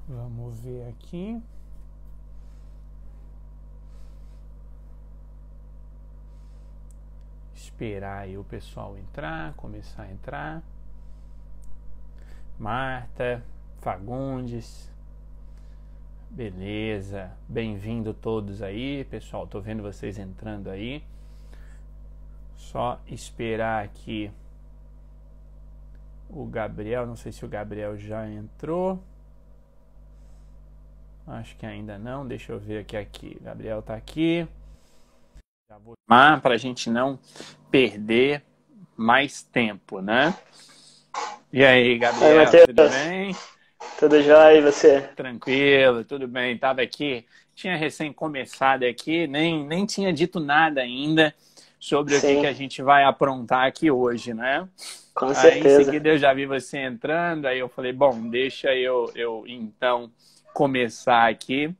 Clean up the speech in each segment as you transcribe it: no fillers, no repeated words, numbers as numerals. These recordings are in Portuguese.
Vamos ver aqui. Esperar aí o pessoal entrar, começar a entrar. Marta, Fagundes. Beleza. Bem-vindo todos aí, pessoal. Tô vendo vocês entrando aí. Só esperar aqui o Gabriel. Não sei se o Gabriel já entrou. Acho que ainda não. Deixa eu ver aqui. Gabriel tá aqui. Já vou chamar para a gente não perder mais tempo, né? E aí, Gabriel, Matheus, tudo bem? tudo jóia e você? Tranquilo, tudo bem. Tava aqui, tinha recém começado aqui, nem tinha dito nada ainda sobre o que Sim, a gente vai aprontar aqui hoje, né? com Aí em certeza. seguida eu já vi você entrando, aí eu falei, bom, deixa eu então começar aqui.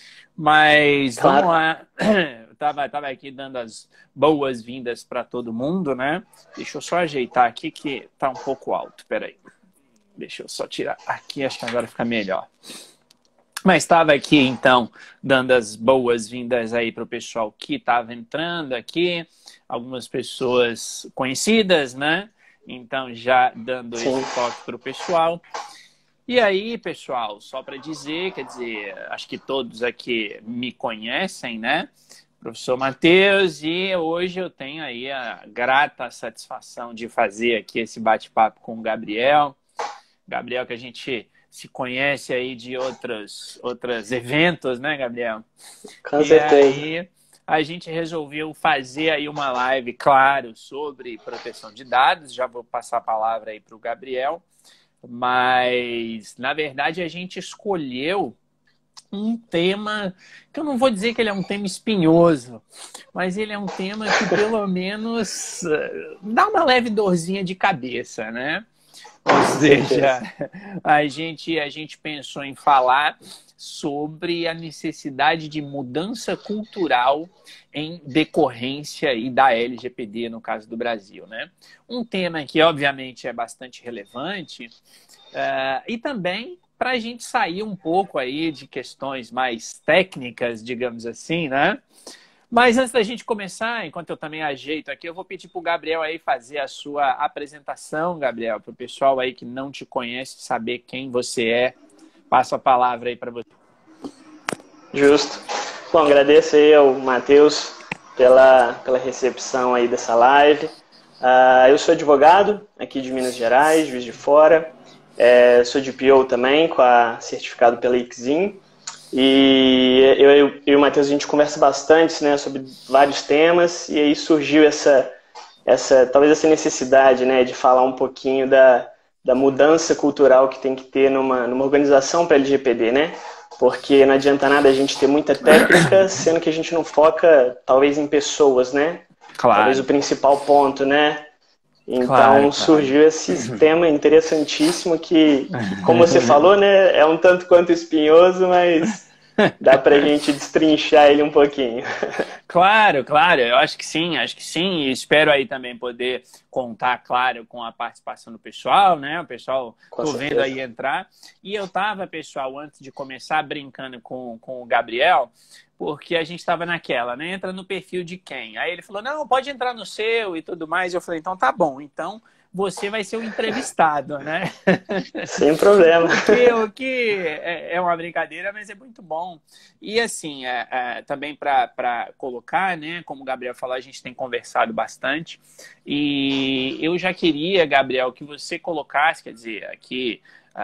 Mas vamos Claro. lá. Tava aqui dando as boas-vindas para todo mundo, né? Deixa eu só ajeitar aqui que tá um pouco alto. Peraí. Deixa eu só tirar aqui, acho que agora fica melhor. Mas estava aqui, então, dando as boas-vindas aí para o pessoal que estava entrando aqui. Algumas pessoas conhecidas, né? Então, já dando Sim, esse toque para o pessoal. E aí, pessoal, só para dizer, quer dizer, acho que todos aqui me conhecem, né? Professor Matheus, e hoje eu tenho aí a grata satisfação de fazer aqui esse bate-papo com o Gabriel. Gabriel, que a gente se conhece aí de outros eventos, né, Gabriel? com E certeza. aí a gente resolveu fazer aí uma live, claro, sobre proteção de dados. Já vou passar a palavra aí para o Gabriel. Mas, na verdade, a gente escolheu um tema que eu não vou dizer que ele é um tema espinhoso, mas ele é um tema que pelo menos dá uma leve dorzinha de cabeça, né? Ou Com seja, certeza. a gente pensou em falar sobre a necessidade de mudança cultural em decorrência aí da LGPD, no caso do Brasil, né? Um tema que, obviamente, é bastante relevante e também para a gente sair um pouco aí de questões mais técnicas, digamos assim, né? Mas antes da gente começar, enquanto eu também ajeito aqui, eu vou pedir para o Gabriel aí fazer a sua apresentação, Gabriel, para o pessoal aí que não te conhece saber quem você é. Passo a palavra aí para você. Justo. Bom, agradeço aí ao Matheus pela recepção aí dessa live. Eu sou advogado aqui de Minas Gerais, Juiz de Fora. Sou de PO também, certificado pela ICSIM. E eu e o Matheus, a gente conversa bastante, né, sobre vários temas, e aí surgiu talvez essa necessidade, né, de falar um pouquinho da mudança cultural que tem que ter numa organização para LGPD, né? Porque não adianta nada a gente ter muita técnica, sendo que a gente não foca, talvez, em pessoas, né? Talvez o Claro, principal ponto, né? claro, Então claro. surgiu esse tema interessantíssimo que, como você falou, né, é um tanto quanto espinhoso, mas dá pra gente destrinchar ele um pouquinho. Claro, claro, eu acho que sim, e espero aí também poder contar, claro, com a participação do pessoal, né? O pessoal, Com tô vendo certeza. aí entrar. E eu tava, pessoal, antes de começar, brincando com o Gabriel, porque a gente tava naquela, né? Entra no perfil de quem? Aí ele falou, não, pode entrar no seu e tudo mais. Eu falei, então tá bom, então você vai ser o entrevistado, né? Sem problema. O que é uma brincadeira, mas é muito bom. E assim, também para colocar, né, como o Gabriel falou, a gente tem conversado bastante. E eu já queria, Gabriel, que você colocasse, quer dizer, aqui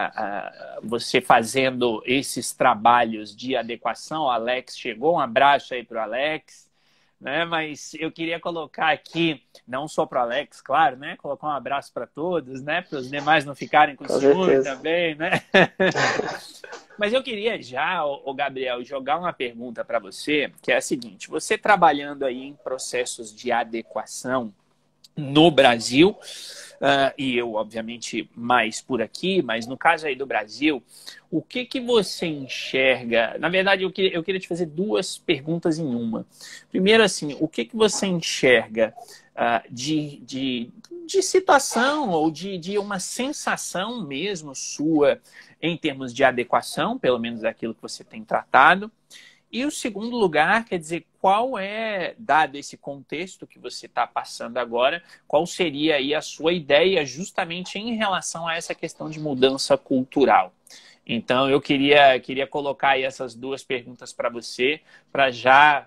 você fazendo esses trabalhos de adequação. O Alex chegou, um abraço aí para o Alex. Né? Mas eu queria colocar aqui, não só para o Alex, claro, né? Colocar um abraço para todos, né? Para os demais não ficarem com Com ciúme certeza. também, né? Mas eu queria já, o Gabriel, jogar uma pergunta para você, que é a seguinte: você trabalhando aí em processos de adequação no Brasil, e eu, obviamente, mais por aqui, mas no caso aí do Brasil, o que que você enxerga? Na verdade, eu queria te fazer duas perguntas em uma. Primeiro, assim, o que que você enxerga de situação ou de uma sensação mesmo sua em termos de adequação, pelo menos daquilo que você tem tratado? E o segundo lugar, quer dizer, qual é, dado esse contexto que você está passando agora, qual seria aí a sua ideia justamente em relação a essa questão de mudança cultural? Então, eu queria colocar aí essas duas perguntas para você, para já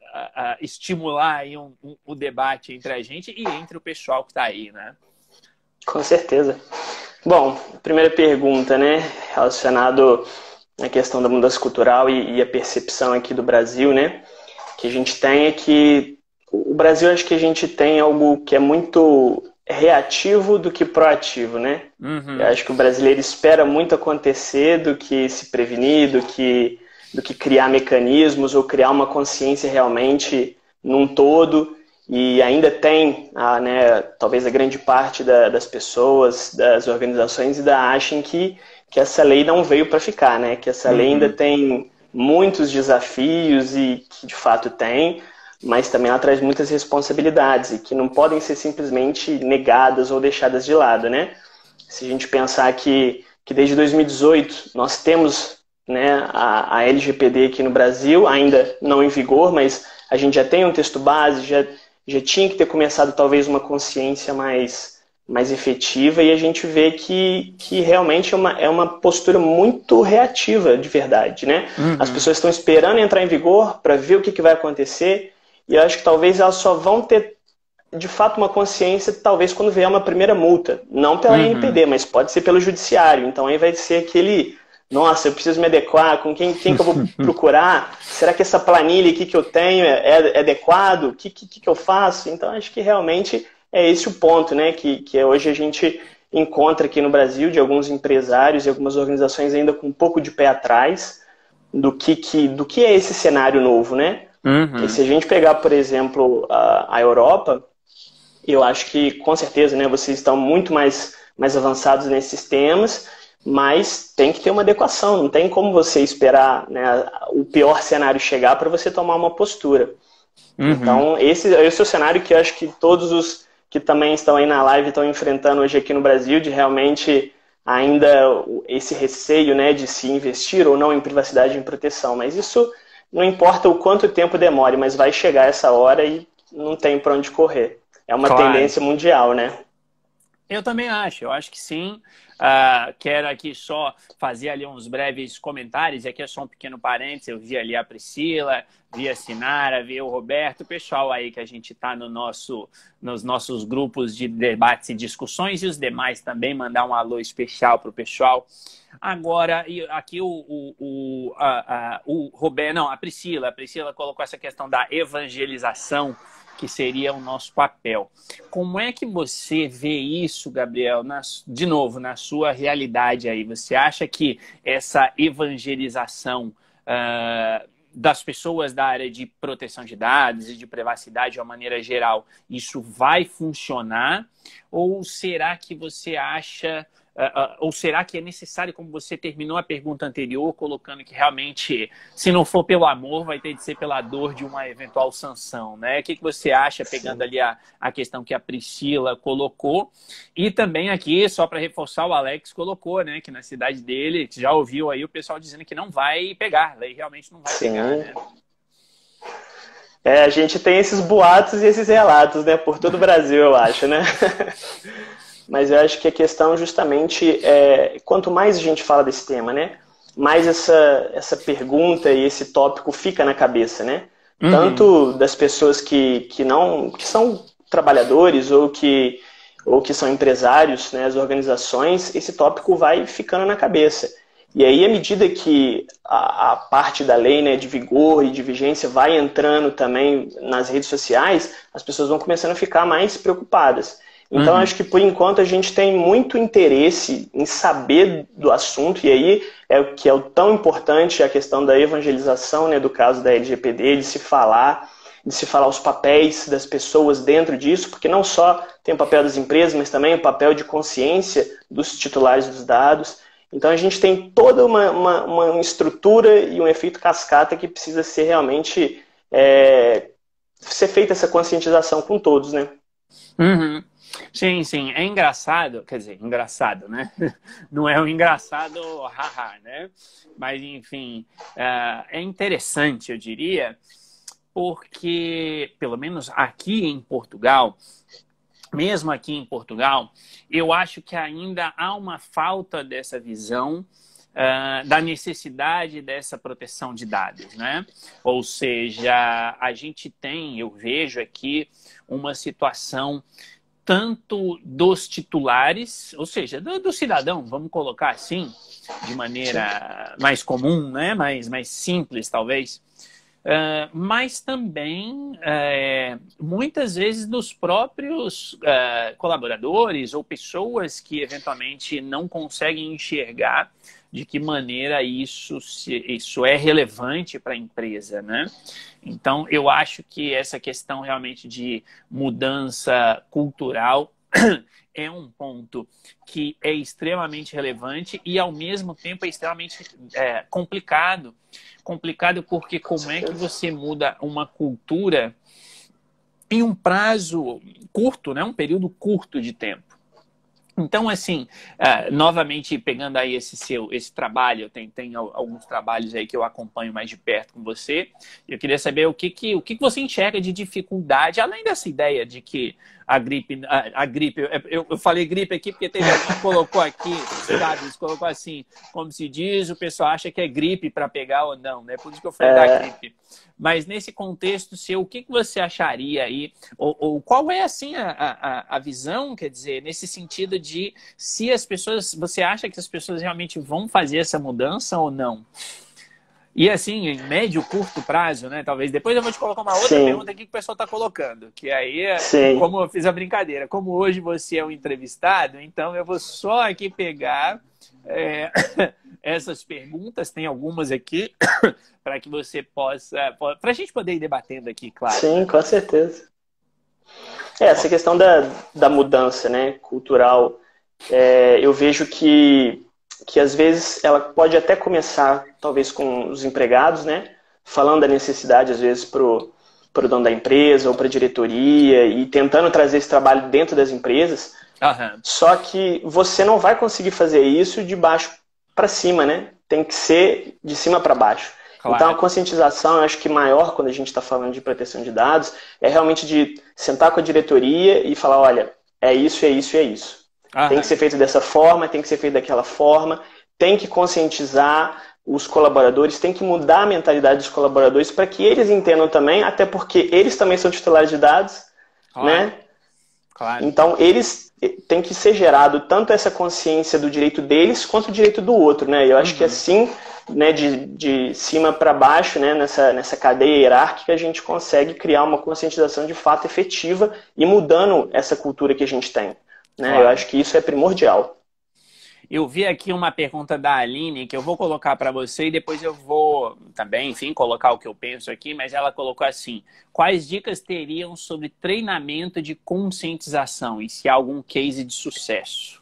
estimular aí o debate entre a gente e entre o pessoal que está aí, né? Com certeza. Bom, primeira pergunta, né, relacionado à questão da mudança cultural e a percepção aqui do Brasil, né, que a gente tem é que o Brasil, acho que a gente tem algo que é muito reativo do que proativo, né? Uhum. Eu acho que o brasileiro espera muito acontecer do que se prevenir, do que criar mecanismos ou criar uma consciência realmente num todo. E ainda tem, né, talvez a grande parte das pessoas, das organizações, ainda achem que essa lei não veio para ficar, né? Que essa lei ainda tem muitos desafios e que de fato tem, mas também ela traz muitas responsabilidades e que não podem ser simplesmente negadas ou deixadas de lado, né? Se a gente pensar que desde 2018 nós temos, né, a LGPD aqui no Brasil, ainda não em vigor, mas a gente já tem um texto base, já tinha que ter começado talvez uma consciência mais efetiva, e a gente vê que realmente é uma postura muito reativa de verdade, né? As pessoas estão esperando entrar em vigor para ver o que vai acontecer, e eu acho que talvez elas só vão ter de fato uma consciência talvez quando vier uma primeira multa, não pela NPD, mas pode ser pelo judiciário. Então aí vai ser aquele: nossa, eu preciso me adequar, com quem que eu vou procurar? Será que essa planilha aqui que eu tenho é adequado? O que eu faço? Então, acho que realmente é esse o ponto, né? Que hoje a gente encontra aqui no Brasil, de alguns empresários e algumas organizações ainda com um pouco de pé atrás do que é esse cenário novo, né? E se a gente pegar, por exemplo, a Europa, eu acho que, com certeza, né, vocês estão muito mais avançados nesses temas, mas tem que ter uma adequação, não tem como você esperar, né, o pior cenário chegar para você tomar uma postura. Então, esse é o cenário que eu acho que todos os que também estão aí na live estão enfrentando hoje aqui no Brasil, de realmente ainda esse receio, né, de se investir ou não em privacidade e em proteção. Mas isso não importa o quanto tempo demore, mas vai chegar essa hora e não tem para onde correr. É uma tendência mundial, né? Eu também acho, eu acho que sim. Quero aqui só fazer ali uns breves comentários, e aqui é só um pequeno parênteses. Eu vi ali a Priscila, vi a Sinara, vi o Roberto, o pessoal aí que a gente está nos nossos grupos de debates e discussões, e os demais também, mandar um alô especial para o pessoal. Agora, aqui o Roberto, não, a Priscila colocou essa questão da evangelização, que seria o nosso papel. Como é que você vê isso, Gabriel, de novo, na sua realidade aí? Você acha que essa evangelização das pessoas da área de proteção de dados e de privacidade de uma maneira geral, isso vai funcionar? Ou será que você acha... ou será que é necessário, como você terminou a pergunta anterior, colocando que realmente, se não for pelo amor, vai ter de ser pela dor de uma eventual sanção, né? O que você acha, pegando ali a questão que a Priscila colocou? E também aqui, só para reforçar, o Alex colocou, né, que na cidade dele, já ouviu aí o pessoal dizendo que não vai pegar, a lei realmente não vai pegar, né? A gente tem esses boatos e esses relatos, né, por todo o Brasil, eu acho, né? Mas eu acho que a questão justamente é, quanto mais a gente fala desse tema, né, mais essa pergunta e esse tópico fica na cabeça, né? Tanto das pessoas que são trabalhadores ou que são empresários, né, as organizações, esse tópico vai ficando na cabeça. E aí, à medida que a parte da lei, né, de vigor e de vigência vai entrando também nas redes sociais, as pessoas vão começando a ficar mais preocupadas. Então, acho que, por enquanto, a gente tem muito interesse em saber do assunto, e aí é o que é o tão importante a questão da evangelização, né, do caso da LGPD, de se falar de se falar os papéis das pessoas dentro disso, porque não só tem o papel das empresas, mas também o papel de consciência dos titulares dos dados. Então a gente tem toda uma estrutura e um efeito cascata que precisa ser realmente ser feita essa conscientização com todos, né? Uhum. Sim, sim. É engraçado, quer dizer, engraçado, né? Não é um engraçado haha, né? Mas, enfim, é interessante, eu diria, porque, pelo menos aqui em Portugal, mesmo aqui em Portugal, eu acho que ainda há uma falta dessa visão da necessidade dessa proteção de dados, né? Ou seja, a gente tem, eu vejo aqui, uma situação tanto dos titulares, ou seja, do cidadão, vamos colocar assim, de maneira mais comum, né? mais simples, talvez, mas também, muitas vezes, dos próprios colaboradores ou pessoas que, eventualmente, não conseguem enxergar de que maneira isso é relevante para a empresa, né? Então, eu acho que essa questão realmente de mudança cultural é um ponto que é extremamente relevante e, ao mesmo tempo, é extremamente complicado. Complicado porque como é que você muda uma cultura em um prazo curto, né? Um período curto de tempo. Então, assim, novamente, pegando aí esse trabalho, tem alguns trabalhos aí que eu acompanho mais de perto com você. Eu queria saber o que você enxerga de dificuldade, além dessa ideia de que a gripe, eu falei gripe aqui porque teve alguém que colocou aqui, sabe, colocou assim, como se diz, o pessoal acha que é gripe para pegar ou não, né? Por isso que eu falei da gripe. Mas nesse contexto seu, o que você acharia aí, ou qual é assim a visão, quer dizer, nesse sentido de se as pessoas, você acha que as pessoas realmente vão fazer essa mudança ou não? E assim, em médio, curto prazo, né? Talvez. Depois eu vou te colocar uma outra pergunta aqui que o pessoal está colocando. Que aí, como eu fiz a brincadeira, como hoje você é um entrevistado, então eu vou só aqui pegar essas perguntas, tem algumas aqui, para que você possa... Para a gente poder ir debatendo aqui, claro. Sim, né? Com certeza. Essa questão da mudança, né, cultural, eu vejo que às vezes ela pode até começar, talvez, com os empregados, né? Falando da necessidade, às vezes, pro dono da empresa ou para a diretoria e tentando trazer esse trabalho dentro das empresas. Uhum. Só que você não vai conseguir fazer isso de baixo para cima, né? Tem que ser de cima para baixo. Claro. Então, a conscientização, eu acho que maior, quando a gente está falando de proteção de dados, é realmente de sentar com a diretoria e falar, olha, é isso, é isso, é isso. Uhum. Tem que ser feito dessa forma, tem que ser feito daquela forma, tem que conscientizar os colaboradores, tem que mudar a mentalidade dos colaboradores para que eles entendam também, até porque eles também são titulares de dados, claro. Né? Claro. Então, eles têm que ser gerado tanto essa consciência do direito deles quanto o direito do outro, né? Eu acho que assim, né, de cima para baixo, né, nessa cadeia hierárquica, a gente consegue criar uma conscientização de fato efetiva e mudando essa cultura que a gente tem. Né? Claro. Eu acho que isso é primordial. Eu vi aqui uma pergunta da Aline que eu vou colocar para você e depois eu vou também, enfim, colocar o que eu penso aqui, mas ela colocou assim: quais dicas teriam sobre treinamento de conscientização e se há algum case de sucesso?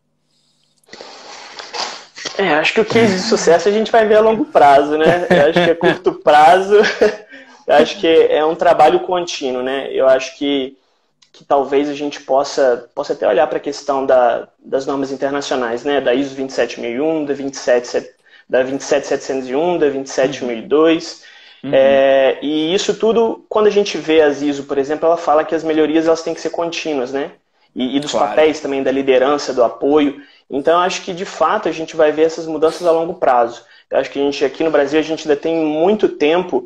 Acho que o case de sucesso a gente vai ver a longo prazo, né? Eu acho que a curto prazo, eu acho que é um trabalho contínuo, né? Eu acho que talvez a gente possa até olhar para a questão das normas internacionais, né? Da ISO 27001, da 27701, da 27002. E isso tudo, quando a gente vê as ISO, por exemplo, ela fala que as melhorias elas têm que ser contínuas, né? E dos claro. Papéis também da liderança, do apoio. Então, eu acho que, de fato, a gente vai ver essas mudanças a longo prazo. Eu acho que aqui no Brasil, a gente ainda tem muito tempo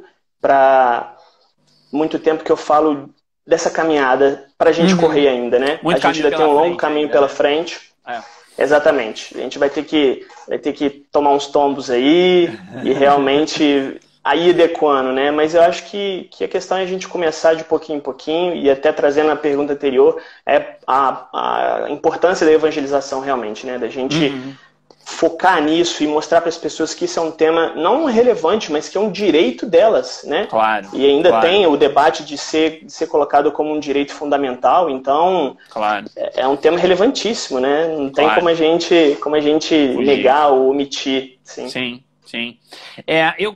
que eu falo dessa caminhada para a gente correr ainda, né? A gente ainda tem um longo caminho pela frente. Exatamente. A gente vai ter que tomar uns tombos aí e realmente aí adequando, né? Mas eu acho que a questão é a gente começar de pouquinho em pouquinho e até trazendo a pergunta anterior, é a importância da evangelização realmente, né? Da gente focar nisso e mostrar para as pessoas que isso é um tema não relevante, mas que é um direito delas, né? Claro. E ainda tem o debate de ser colocado como um direito fundamental, então claro. é um tema relevantíssimo, né? Não tem como a gente negar ou omitir. Sim. Eu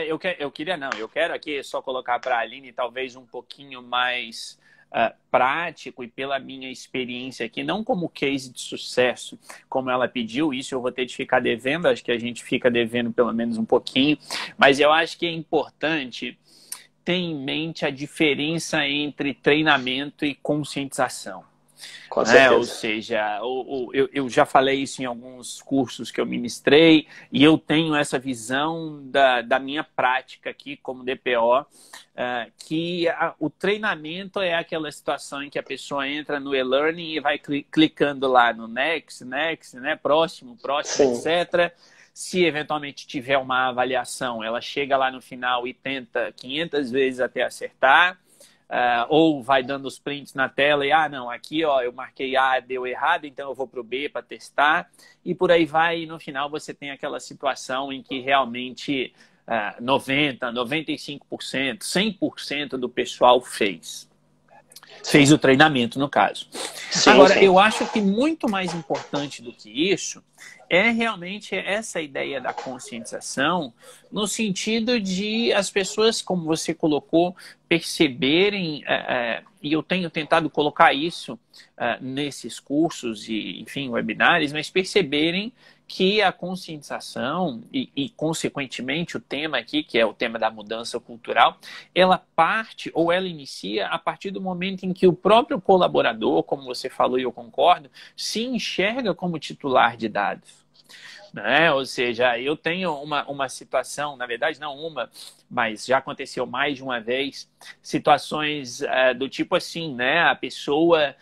quero aqui só colocar para a Aline talvez um pouquinho mais prático e pela minha experiência aqui, não como case de sucesso, como ela pediu, isso eu vou ter de ficar devendo, acho que a gente fica devendo pelo menos um pouquinho, mas eu acho que é importante ter em mente a diferença entre treinamento e conscientização. Com certeza. Ou seja, eu já falei isso em alguns cursos que eu ministrei e eu tenho essa visão da minha prática aqui como DPO, que o treinamento é aquela situação em que a pessoa entra no e-learning e vai clicando lá no next, né, próximo, Sim. etc. Se eventualmente tiver uma avaliação, ela chega lá no final e tenta 500 vezes até acertar. Ou vai dando os prints na tela e, não, aqui ó, eu marquei A, deu errado, então eu vou para o B para testar. E por aí vai, e no final você tem aquela situação em que realmente 90%, 95%, 100% do pessoal fez o treinamento, no caso. Agora, eu acho que muito mais importante do que isso é realmente essa ideia da conscientização, no sentido de as pessoas, como você colocou, perceberem, e eu tenho tentado colocar isso nesses cursos e, enfim, webinários, mas perceberem que a conscientização e, consequentemente, o tema aqui, que é o tema da mudança cultural, ela parte ou ela inicia a partir do momento em que o próprio colaborador, como você falou e eu concordo, se enxerga como titular de dados. Ou seja, eu tenho uma situação, na verdade não uma, mas já aconteceu mais de uma vez, situações do tipo assim, né? A pessoa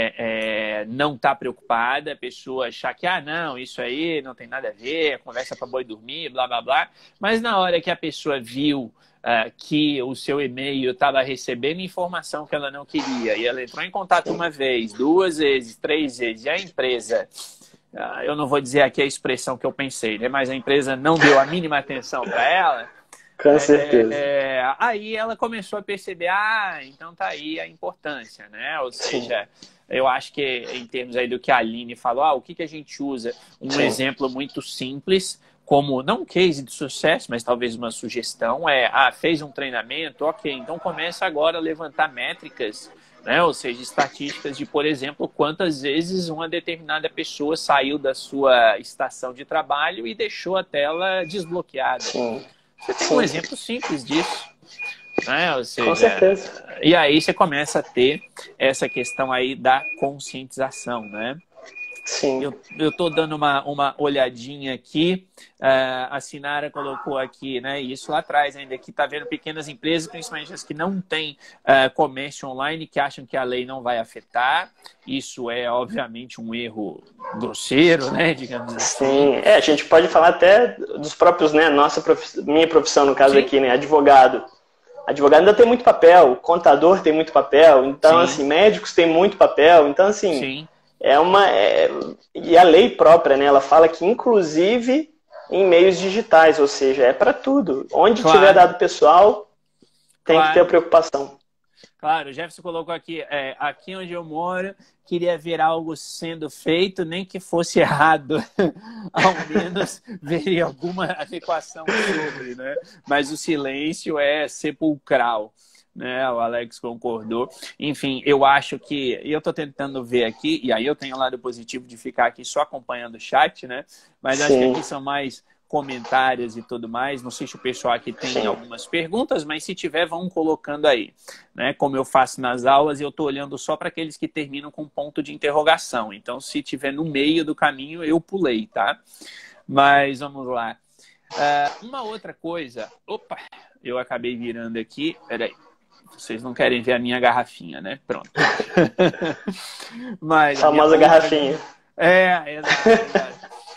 não está preocupada, a pessoa achar que, não, isso aí não tem nada a ver, conversa para boi dormir, blá, blá, blá. Mas na hora que a pessoa viu que o seu e-mail estava recebendo informação que ela não queria, e ela entrou em contato uma vez, 2 vezes, 3 vezes, e a empresa... eu não vou dizer aqui a expressão que eu pensei, né? Mas a empresa não deu a mínima atenção para ela. Com certeza. Aí ela começou a perceber, então tá aí a importância, né? Ou seja, eu acho que em termos aí do que a Aline falou, o que a gente usa? Um exemplo muito simples, como, não um case de sucesso, mas talvez uma sugestão, fez um treinamento, ok, então começa agora a levantar métricas, né? Ou seja, estatísticas de, por exemplo, quantas vezes uma determinada pessoa saiu da sua estação de trabalho e deixou a tela desbloqueada. Você tem um exemplo simples disso. Né? Ou seja, com certeza. E aí você começa a ter essa questão aí da conscientização, né? Sim. Eu estou dando uma olhadinha aqui, a Sinara colocou aqui, né, isso lá atrás ainda, que está vendo pequenas empresas, principalmente as que não têm comércio online, que acham que a lei não vai afetar. Isso é, obviamente, um erro grosseiro, né, digamos assim. Sim, a gente pode falar até dos próprios, né, minha profissão, no caso aqui, né, advogado. Advogado ainda tem muito papel, contador tem muito papel, então, assim, médicos têm muito papel, então, assim... Sim. E a lei própria, né? Ela fala que, inclusive, em meios digitais, ou seja, é para tudo. Onde tiver dado pessoal, tem que ter a preocupação. Claro, o Jefferson colocou aqui, aqui onde eu moro, queria ver algo sendo feito, nem que fosse errado. Ao menos veria alguma adequação sobre, né? Mas o silêncio é sepulcral. Né, o Alex concordou. Enfim, eu acho que... E eu estou tentando ver aqui, e aí eu tenho o lado positivo de ficar aqui só acompanhando o chat, né? Mas acho que aqui são mais comentários e tudo mais. Não sei se o pessoal aqui tem algumas perguntas, mas se tiver, vão colocando aí. Né? Como eu faço nas aulas, eu estou olhando só para aqueles que terminam com ponto de interrogação. Então, se tiver no meio do caminho, eu pulei, tá? Mas vamos lá. Uma outra coisa... Opa, eu acabei virando aqui. Peraí. Vocês não querem ver a minha garrafinha, né? Pronto. Mas famosa garrafinha. Exato.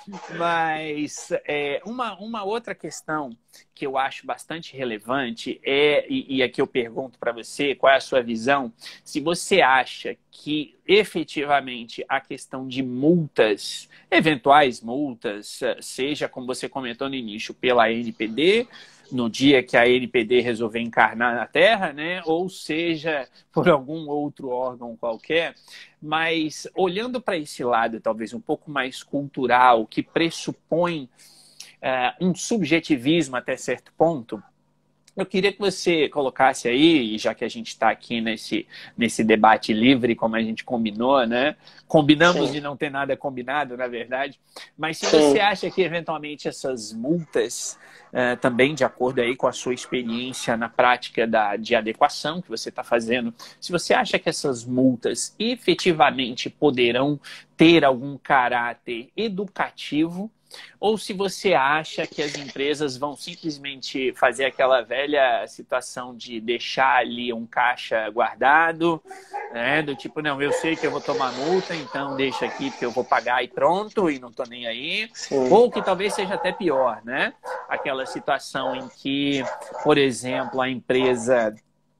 Mas uma outra questão que eu acho bastante relevante e aqui eu pergunto para você, qual é a sua visão, se você acha que efetivamente a questão de multas, eventuais multas, seja como você comentou no início, pela ANPD, no dia que a ANPD resolver encarnar na Terra, né? Ou seja, por algum outro órgão qualquer, mas olhando para esse lado, talvez um pouco mais cultural, que pressupõe um subjetivismo até certo ponto, eu queria que você colocasse aí, já que a gente está aqui nesse debate livre, como a gente combinou, né? Combinamos Sim. de não ter nada combinado, na verdade. Mas se Sim. você acha que, eventualmente, essas multas, também de acordo aí com a sua experiência na prática de adequação que você está fazendo, se você acha que essas multas efetivamente poderão ter algum caráter educativo, ou se você acha que as empresas vão simplesmente fazer aquela velha situação de deixar ali um caixa guardado, né? Do tipo, não, eu sei que eu vou tomar multa, então deixa aqui porque eu vou pagar e pronto, e não tô nem aí. Sim. Ou que talvez seja até pior, né? Aquela situação em que, por exemplo, a empresa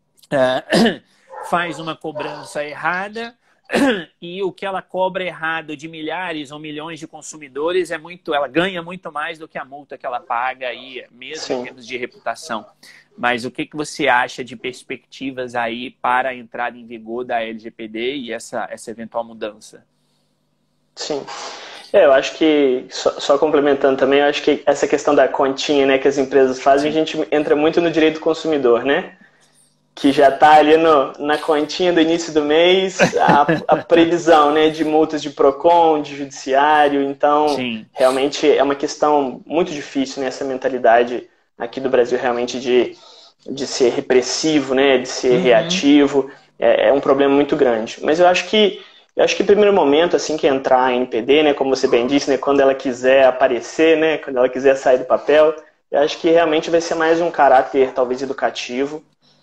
faz uma cobrança errada, e o que ela cobra errado de milhares ou milhões de consumidores ela ganha muito mais do que a multa que ela paga aí, mesmo Sim. em termos de reputação. Mas o que você acha de perspectivas aí para a entrada em vigor da LGPD e essa eventual mudança? Sim. Eu acho que, só complementando também, eu acho que essa questão da continha, né, que as empresas fazem, Sim. a gente entra muito no direito do consumidor, né? Que já está ali na continha do início do mês, a previsão, né, de multas de PROCON, de judiciário. Então, Sim. realmente é uma questão muito difícil, né, essa mentalidade aqui do Brasil realmente de ser repressivo, né, de ser reativo. É um problema muito grande. Mas eu acho que em primeiro momento, assim que entrar a NPD, né, como você bem disse, né, quando ela quiser aparecer, né, quando ela quiser sair do papel, eu acho que realmente vai ser mais um caráter talvez educativo,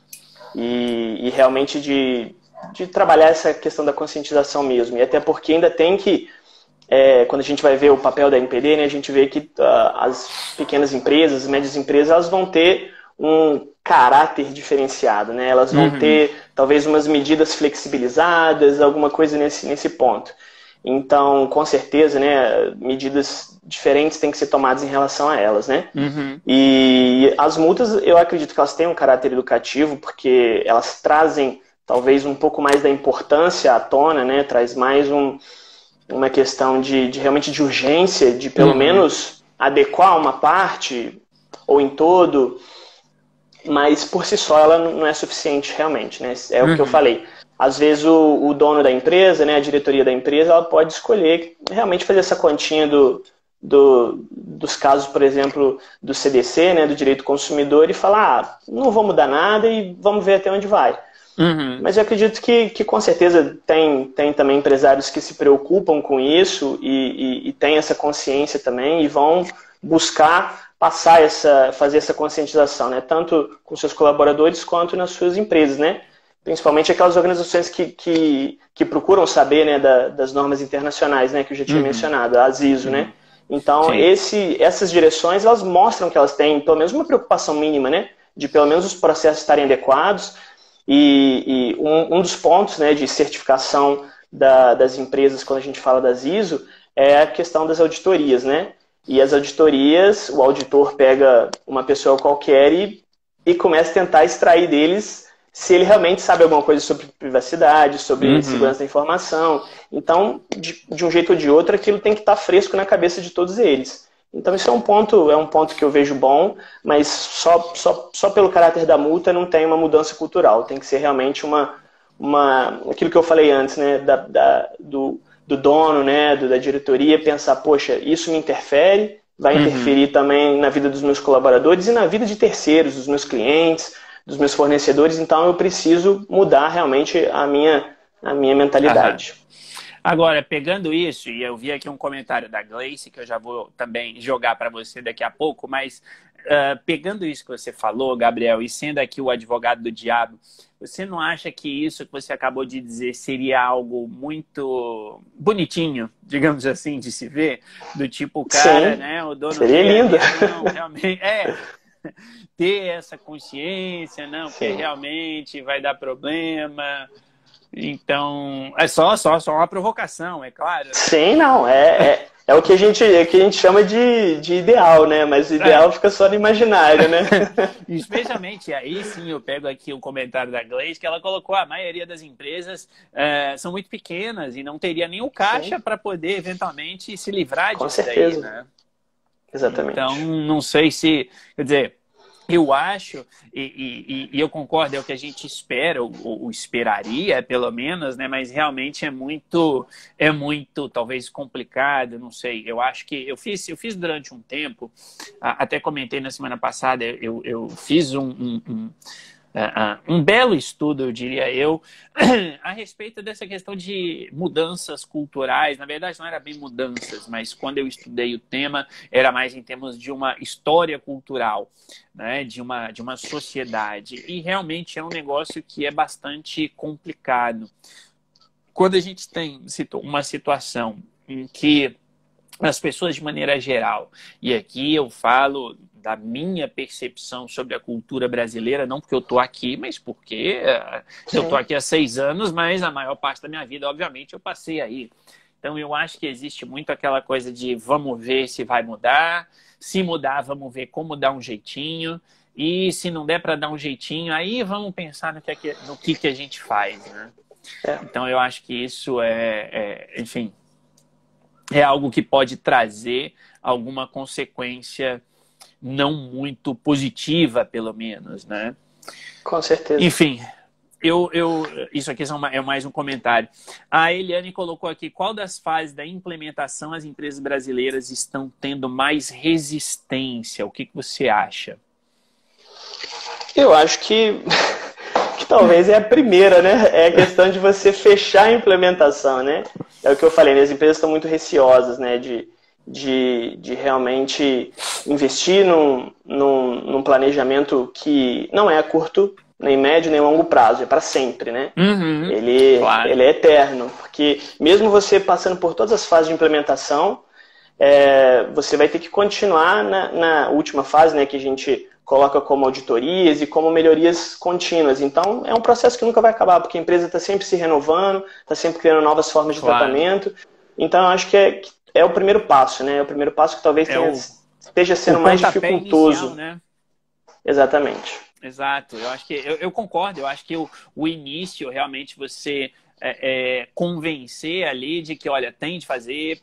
e realmente de trabalhar essa questão da conscientização mesmo. E até porque ainda tem que, quando a gente vai ver o papel da NPD, né, a gente vê que as pequenas empresas, as médias empresas, elas vão ter um caráter diferenciado, né? Elas vão ter talvez umas medidas flexibilizadas, alguma coisa nesse ponto. Então, com certeza, né, medidas diferentes têm que ser tomadas em relação a elas, né? E as multas, eu acredito que elas têm um caráter educativo, porque elas trazem talvez um pouco mais da importância à tona, né? Traz mais uma questão de realmente de urgência, de pelo menos adequar uma parte ou em todo, mas por si só ela não é suficiente realmente, né? É o que eu falei. Às vezes o dono da empresa, né, a diretoria da empresa, ela pode escolher realmente fazer essa continha dos casos, por exemplo, do CDC, né, do direito do consumidor, e falar, não vou mudar nada e vamos ver até onde vai. Mas eu acredito que com certeza tem também empresários que se preocupam com isso e têm essa consciência também e vão buscar fazer essa conscientização, né, tanto com seus colaboradores quanto nas suas empresas, né? Principalmente aquelas organizações que procuram saber, né, das normas internacionais, né, que eu já tinha mencionado, a ISO, né? Então, essas direções, elas mostram que elas têm pelo menos uma preocupação mínima, né, de pelo menos os processos estarem adequados. E um dos pontos, né, de certificação das empresas, quando a gente fala das ISO, é a questão das auditorias, né? E as auditorias, o auditor pega uma pessoa qualquer e começa a tentar extrair deles se ele realmente sabe alguma coisa sobre privacidade, sobre segurança da informação. Então, de um jeito ou de outro, aquilo tem que estar fresco na cabeça de todos eles. Então, isso é um ponto que eu vejo bom, mas só pelo caráter da multa não tem uma mudança cultural. Tem que ser realmente aquilo que eu falei antes, né, do dono, né, da diretoria, pensar, poxa, isso me interfere, vai interferir também na vida dos meus colaboradores e na vida de terceiros, dos meus clientes, dos meus fornecedores, então eu preciso mudar realmente a minha mentalidade. Agora, pegando isso, e eu vi aqui um comentário da Gleice, que eu já vou também jogar para você daqui a pouco, mas pegando isso que você falou, Gabriel, e sendo aqui o advogado do diabo, você não acha que isso que você acabou de dizer seria algo muito bonitinho, digamos assim, de se ver? Do tipo, o cara, Sim, né, o dono seria lindo. não, realmente, ter essa consciência, não, porque Sim. realmente vai dar problema. Então, é só uma provocação, é claro, né? Sim, não, é o que a gente chama de ideal, né? Mas o ideal fica só no imaginário, né? Especialmente aí, sim, eu pego aqui o comentário da Gleice, que ela colocou a maioria das empresas são muito pequenas e não teria nem o caixa para poder, eventualmente, se livrar Com disso certeza. daí, né? Exatamente. Então, não sei se... Quer dizer, eu acho, e eu concordo, é o que a gente espera, ou esperaria, pelo menos, né? Mas realmente é muito, talvez, complicado, não sei. Eu acho que eu fiz durante um tempo, até comentei na semana passada, eu fiz um belo estudo, eu diria eu, a respeito dessa questão de mudanças culturais. Na verdade, não era bem mudanças, mas quando eu estudei o tema, era mais em termos de uma história cultural, né? De uma sociedade. E realmente é um negócio que é bastante complicado. Quando a gente tem uma situação em que as pessoas, de maneira geral, e aqui eu falo da minha percepção sobre a cultura brasileira, não porque eu estou aqui, mas porque eu estou aqui há 6 anos, mas a maior parte da minha vida, obviamente, eu passei aí. Então, eu acho que existe muito aquela coisa de vamos ver se vai mudar, se mudar, vamos ver como dar um jeitinho, e se não der para dar um jeitinho, aí vamos pensar no que a gente faz, né? Então, eu acho que isso enfim, é algo que pode trazer alguma consequência não muito positiva, pelo menos, né? Com certeza. Enfim, isso aqui é mais um comentário. A Eliane colocou aqui, qual das fases da implementação as empresas brasileiras estão tendo mais resistência? O que você acha? Eu acho que talvez é a primeira, né? É a questão de você fechar a implementação, né? É o que eu falei, né? As empresas estão muito receosas, né? De realmente investir num planejamento que não é a curto, nem médio, nem longo prazo, é para sempre, né? Uhum, claro. Ele é eterno, porque mesmo você passando por todas as fases de implementação, você vai ter que continuar na última fase, né? Que a gente coloca como auditorias e como melhorias contínuas. Então, é um processo que nunca vai acabar, porque a empresa está sempre se renovando, está sempre criando novas formas de tratamento. Então, eu acho que é o primeiro passo, né? É o primeiro passo que talvez esteja sendo mais dificultoso. Inicial, né? Exatamente. Exato. Eu acho que eu concordo. Eu acho que o início, realmente, você convencer ali de que, olha, tem de fazer,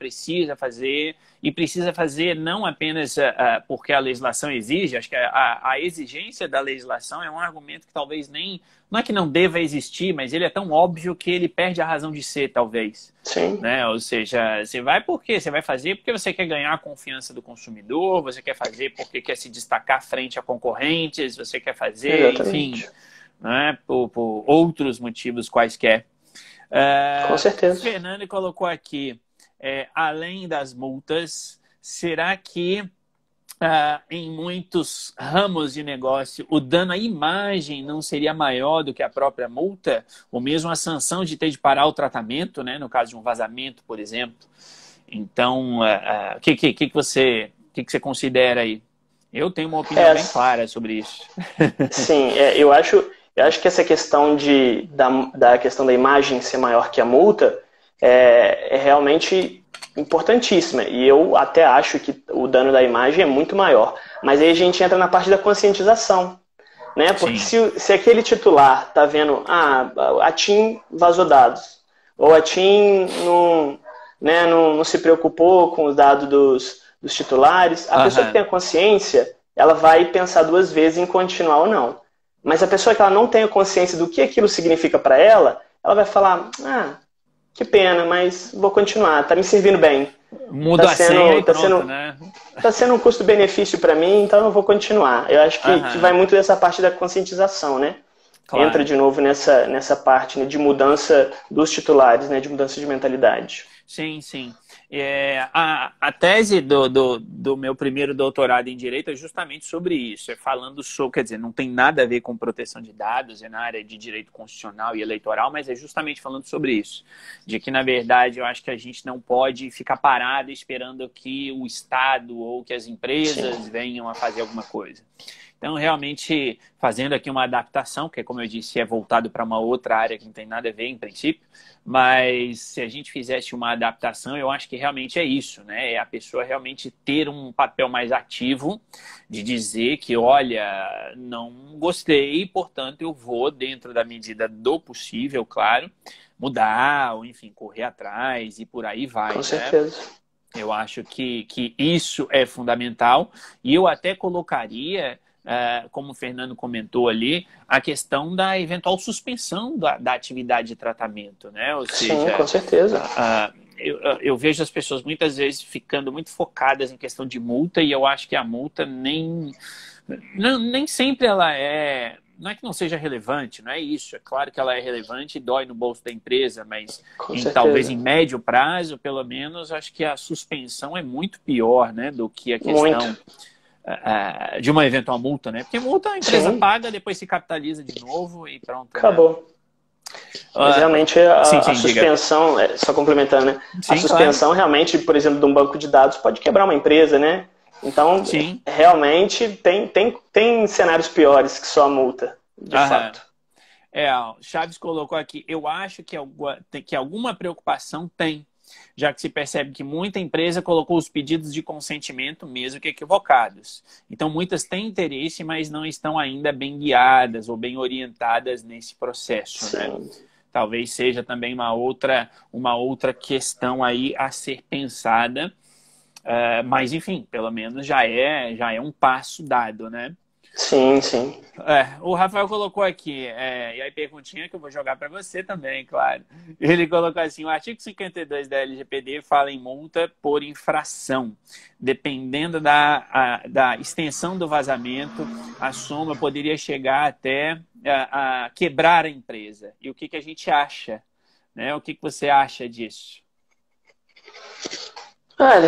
e precisa fazer não apenas porque a legislação exige. Acho que a exigência da legislação é um argumento que talvez não é que não deva existir, mas ele é tão óbvio que ele perde a razão de ser, talvez. Sim. Né? Ou seja, você vai fazer porque você quer ganhar a confiança do consumidor, você quer fazer porque quer se destacar frente a concorrentes, você quer fazer, Exatamente. enfim, né? Por outros motivos quaisquer. Com certeza. O Fernando colocou aqui, além das multas, será que em muitos ramos de negócio o dano à imagem não seria maior do que a própria multa? Ou mesmo a sanção de ter de parar o tratamento, né, no caso de um vazamento, por exemplo? Então, o que você considera aí? Eu tenho uma opinião bem clara sobre isso. Sim, eu acho que essa questão da questão da imagem ser maior que a multa é realmente importantíssima. E eu até acho que o dano da imagem é muito maior. Mas aí a gente entra na parte da conscientização, né? Porque se aquele titular está vendo, a TIM vazou dados, ou a TIM não se preocupou com os dados dos titulares, a pessoa que tem a consciência, ela vai pensar 2 vezes em continuar ou não. Mas a pessoa que ela não tem a consciência do que aquilo significa para ela, ela vai falar, que pena, mas vou continuar, tá me servindo bem. Muda a senha e pronto, né? Tá sendo um custo-benefício para mim, então eu vou continuar. Eu acho que vai muito dessa parte da conscientização, né? Claro. Entra de novo nessa parte, né, de mudança dos titulares, né, de mudança de mentalidade. Sim, sim. A tese do meu primeiro doutorado em Direito é justamente sobre isso. É falando sobre, quer dizer, não tem nada a ver com proteção de dados, é na área de direito constitucional e eleitoral, mas é justamente falando sobre isso. De que, na verdade, eu acho que a gente não pode ficar parado esperando que o Estado ou que as empresas venham a fazer alguma coisa. Então, realmente, fazendo aqui uma adaptação, que, como eu disse, é voltado para uma outra área que não tem nada a ver, em princípio, mas se a gente fizesse uma adaptação, eu acho que realmente é isso, né? É a pessoa realmente ter um papel mais ativo de dizer que, olha, não gostei, portanto, eu vou, dentro da medida do possível, claro, mudar, ou enfim, correr atrás e por aí vai, Com certeza. Eu acho que isso é fundamental e eu até colocaria... como o Fernando comentou ali, a questão da eventual suspensão da atividade de tratamento, né? Ou seja, sim, com certeza. Eu vejo as pessoas muitas vezes ficando muito focadas em questão de multa e eu acho que a multa nem sempre ela é... Não é que não seja relevante, não é isso. É claro que ela é relevante e dói no bolso da empresa, mas talvez em médio prazo, pelo menos, acho que a suspensão é muito pior, né, do que a questão... de uma eventual multa, né? Porque multa a empresa paga, depois se capitaliza de novo e pronto. Acabou. Né? Mas realmente a suspensão, só complementando, né? A suspensão realmente, por exemplo, de um banco de dados pode quebrar uma empresa, né? Então, realmente tem cenários piores que só a multa, de fato. O Chaves colocou aqui, eu acho que alguma preocupação tem, já que se percebe que muita empresa colocou os pedidos de consentimento mesmo que equivocados. Então, muitas têm interesse, mas não estão ainda bem guiadas ou bem orientadas nesse processo. Né? Talvez seja também uma outra questão aí a ser pensada, mas, enfim, pelo menos já é um passo dado, né? Sim, sim. O Rafael colocou aqui, e aí perguntinha que eu vou jogar para você também, claro. Ele colocou assim, o artigo 52 da LGPD fala em multa por infração. Dependendo da extensão do vazamento, a soma poderia chegar até a quebrar a empresa. E o que a gente acha? Né? O que você acha disso? Olha...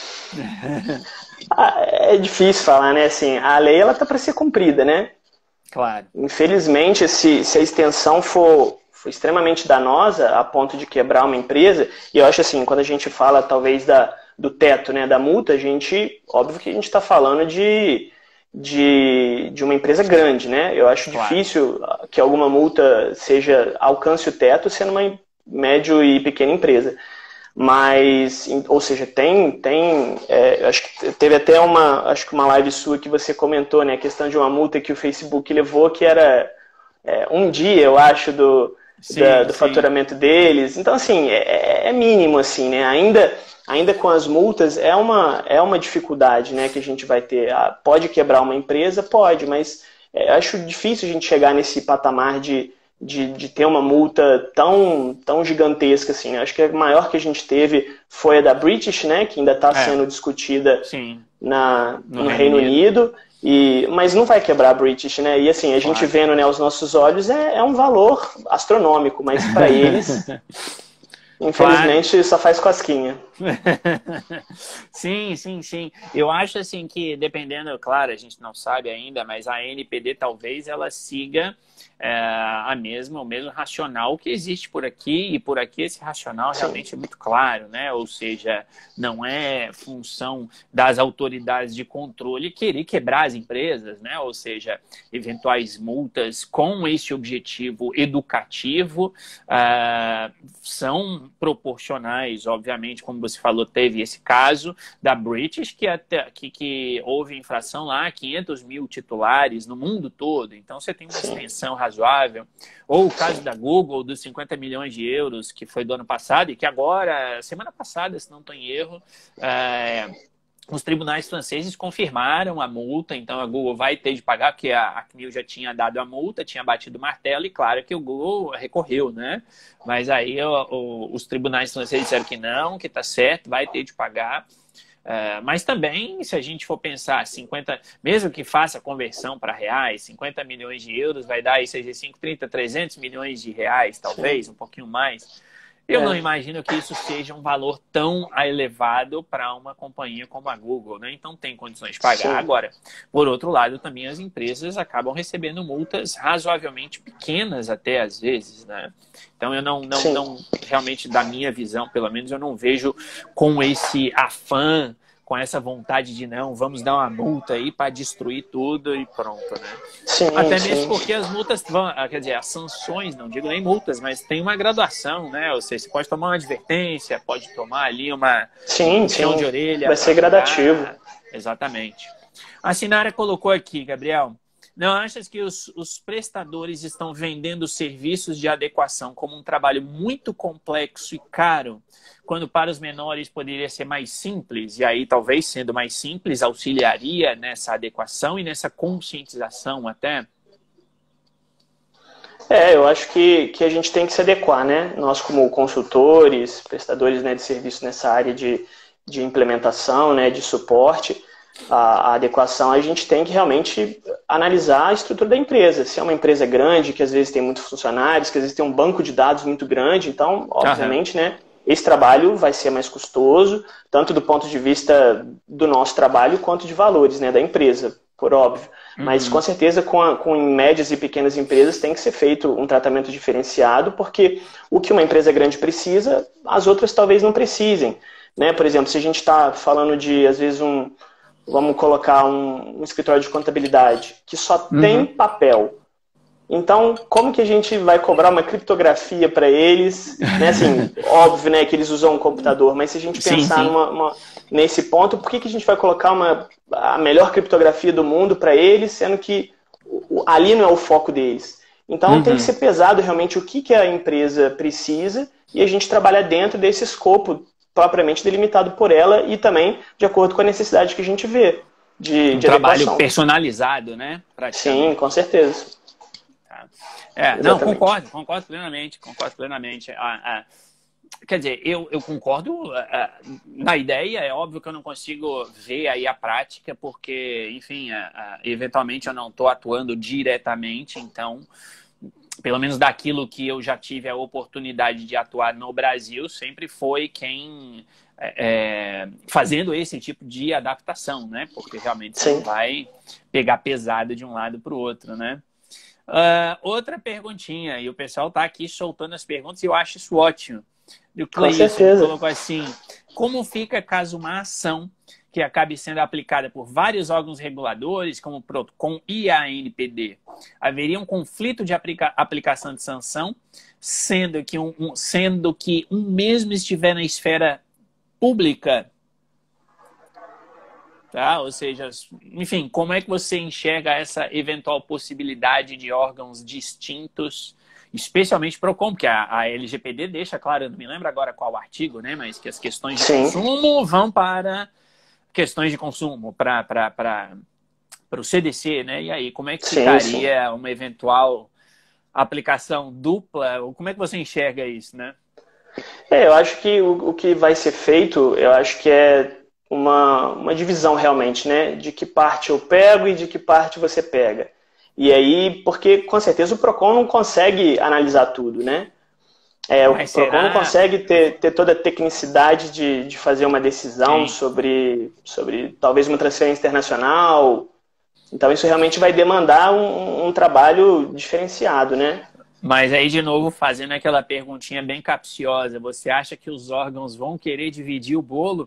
É difícil falar, né? Assim, a lei ela tá para ser cumprida, né? Claro. Infelizmente, se a extensão for extremamente danosa a ponto de quebrar uma empresa, e eu acho assim, quando a gente fala talvez do teto, né, da multa, óbvio que a gente está falando de uma empresa grande, né? Eu acho difícil que alguma multa alcance o teto sendo uma médio e pequena empresa. Mas, ou seja, acho que teve até uma live sua que você comentou, né, a questão de uma multa que o Facebook levou, que era um dia, eu acho, do faturamento deles. Então, assim, é mínimo, assim, né, ainda com as multas é uma dificuldade, né, que a gente vai ter. Pode quebrar uma empresa? Pode, mas acho difícil a gente chegar nesse patamar de ter uma multa tão gigantesca assim. Acho que a maior que a gente teve foi a da British, né, que ainda está sendo discutida no Reino Unido. Mas não vai quebrar a British, né? E assim, a gente vendo, né, aos nossos olhos é um valor astronômico, mas para eles, infelizmente, só faz cosquinha. Sim. Eu acho assim que, dependendo, claro, a gente não sabe ainda, mas a NPD talvez ela siga o mesmo racional que existe por aqui, e por aqui esse racional realmente é muito claro, né? Ou seja, não é função das autoridades de controle querer quebrar as empresas, né? Ou seja, eventuais multas com esse objetivo educativo são proporcionais, obviamente, como você falou, teve esse caso da British, que houve infração lá, 500 mil titulares no mundo todo, então você tem uma extensão razoável. Ou o caso da Google, dos 50 milhões de euros, que foi do ano passado, e que agora, semana passada, se não estou em erro, os tribunais franceses confirmaram a multa, então a Google vai ter de pagar, porque a CNIL já tinha dado a multa, tinha batido o martelo, e claro que o Google recorreu, né? Mas aí os tribunais franceses disseram que não, que está certo, vai ter de pagar. Mas também, se a gente for pensar, mesmo que faça a conversão para reais, 50 milhões de euros vai dar aí, seja 5, 30, 300 milhões de reais, talvez, um pouquinho mais. Eu não imagino que isso seja um valor tão elevado para uma companhia como a Google, né? Então tem condições de pagar. Sim. Agora, por outro lado, também as empresas acabam recebendo multas razoavelmente pequenas até às vezes, né? Então eu não realmente, da minha visão, pelo menos, eu não vejo com esse afã, com essa vontade de não, vamos dar uma multa aí para destruir tudo e pronto, né? Sim, Até sim. mesmo porque as multas vão, quer dizer, as sanções, não digo nem multas, mas tem uma graduação, né? Ou seja, você pode tomar uma advertência, pode tomar ali um puxão de orelha. Vai ser gradativo. Exatamente. A Sinara colocou aqui, Gabriel, não achas que os prestadores estão vendendo serviços de adequação como um trabalho muito complexo e caro, quando para os menores poderia ser mais simples? E aí, talvez, sendo mais simples, auxiliaria nessa adequação e nessa conscientização até? Eu acho que a gente tem que se adequar, né? Nós, como consultores, prestadores, né, de serviço nessa área de implementação, né, de suporte, a adequação, a gente tem que realmente analisar a estrutura da empresa. Se é uma empresa grande, que às vezes tem muitos funcionários, que às vezes tem um banco de dados muito grande, então, obviamente, né, esse trabalho vai ser mais custoso, tanto do ponto de vista do nosso trabalho, quanto de valores, né, da empresa, por óbvio. Mas, com certeza, com médias e pequenas empresas tem que ser feito um tratamento diferenciado, porque o que uma empresa grande precisa, as outras talvez não precisem, né? Por exemplo, se a gente está falando de, às vezes, vamos colocar um escritório de contabilidade que só tem papel. Então, como que a gente vai cobrar uma criptografia para eles? Né? Assim, óbvio, né, que eles usam um computador, mas se a gente pensar nesse ponto, por que a gente vai colocar a melhor criptografia do mundo para eles, sendo que ali não é o foco deles? Então, tem que ser pesado realmente o que a empresa precisa e a gente trabalhar dentro desse escopo propriamente delimitado por ela e também de acordo com a necessidade que a gente vê de trabalho adequação. Personalizado, né? Sim, com certeza. Não, concordo plenamente, quer dizer, eu concordo na ideia. É óbvio que eu não consigo ver aí a prática, porque, enfim, eventualmente eu não estou atuando diretamente, então, pelo menos daquilo que eu já tive a oportunidade de atuar no Brasil, sempre foi quem fazendo esse tipo de adaptação, né? Porque realmente você não vai pegar pesado de um lado para o outro, né? Outra perguntinha, e o pessoal está aqui soltando as perguntas e eu acho isso ótimo. O Cleison colocou assim: como fica caso uma ação que acabe sendo aplicada por vários órgãos reguladores, como o PROCON e a ANPD? Haveria um conflito de aplicação de sanção, sendo que um mesmo estiver na esfera pública? Tá? Ou seja, enfim, como é que você enxerga essa eventual possibilidade de órgãos distintos, especialmente PROCON, porque a LGPD deixa claro, eu não me lembro agora qual artigo, né, mas que as questões de consumo vão para questões de consumo, para o CDC, né? E aí, como é que ficaria uma eventual aplicação dupla? Como é que você enxerga isso, né? Eu acho que o que vai ser feito, eu acho que é uma divisão realmente, né? De que parte eu pego e de que parte você pega. E aí, porque com certeza o PROCON não consegue analisar tudo, né? O PROCON não consegue ter toda a tecnicidade de fazer uma decisão sobre talvez uma transferência internacional. Então isso realmente vai demandar um trabalho diferenciado, né? Mas aí, de novo, fazendo aquela perguntinha bem capciosa, você acha que os órgãos vão querer dividir o bolo?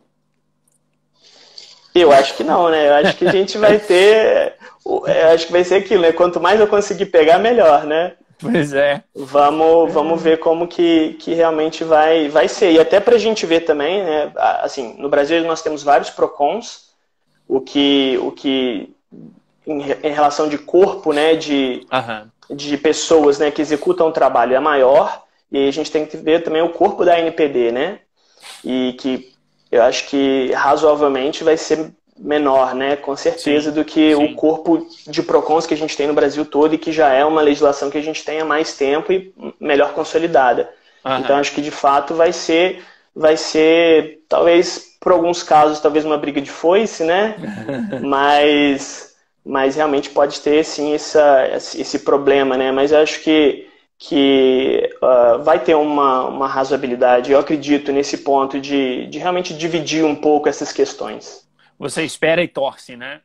Eu acho que não, né? Eu acho que a gente vai ter... Eu acho que vai ser aquilo, né? Quanto mais eu conseguir pegar, melhor, né? Pois é. Vamos ver como que realmente vai ser. E até pra gente ver também, né? Assim, no Brasil nós temos vários PROCONs, o que em relação de corpo, né? De pessoas, né, que executam o trabalho é maior. E aí a gente tem que ver também o corpo da ANPD, né? E que eu acho que razoavelmente vai ser menor, né? Com certeza, do que o corpo de PROCONs que a gente tem no Brasil todo e que já é uma legislação que a gente tem há mais tempo e melhor consolidada. Então, acho que de fato vai ser talvez, por alguns casos, talvez uma briga de foice, né? Mas realmente pode ter, sim, esse problema, né? Mas eu acho que vai ter uma razoabilidade, eu acredito, nesse ponto de realmente dividir um pouco essas questões. Você espera e torce, né?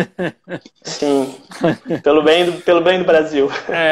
Sim, pelo bem do Brasil.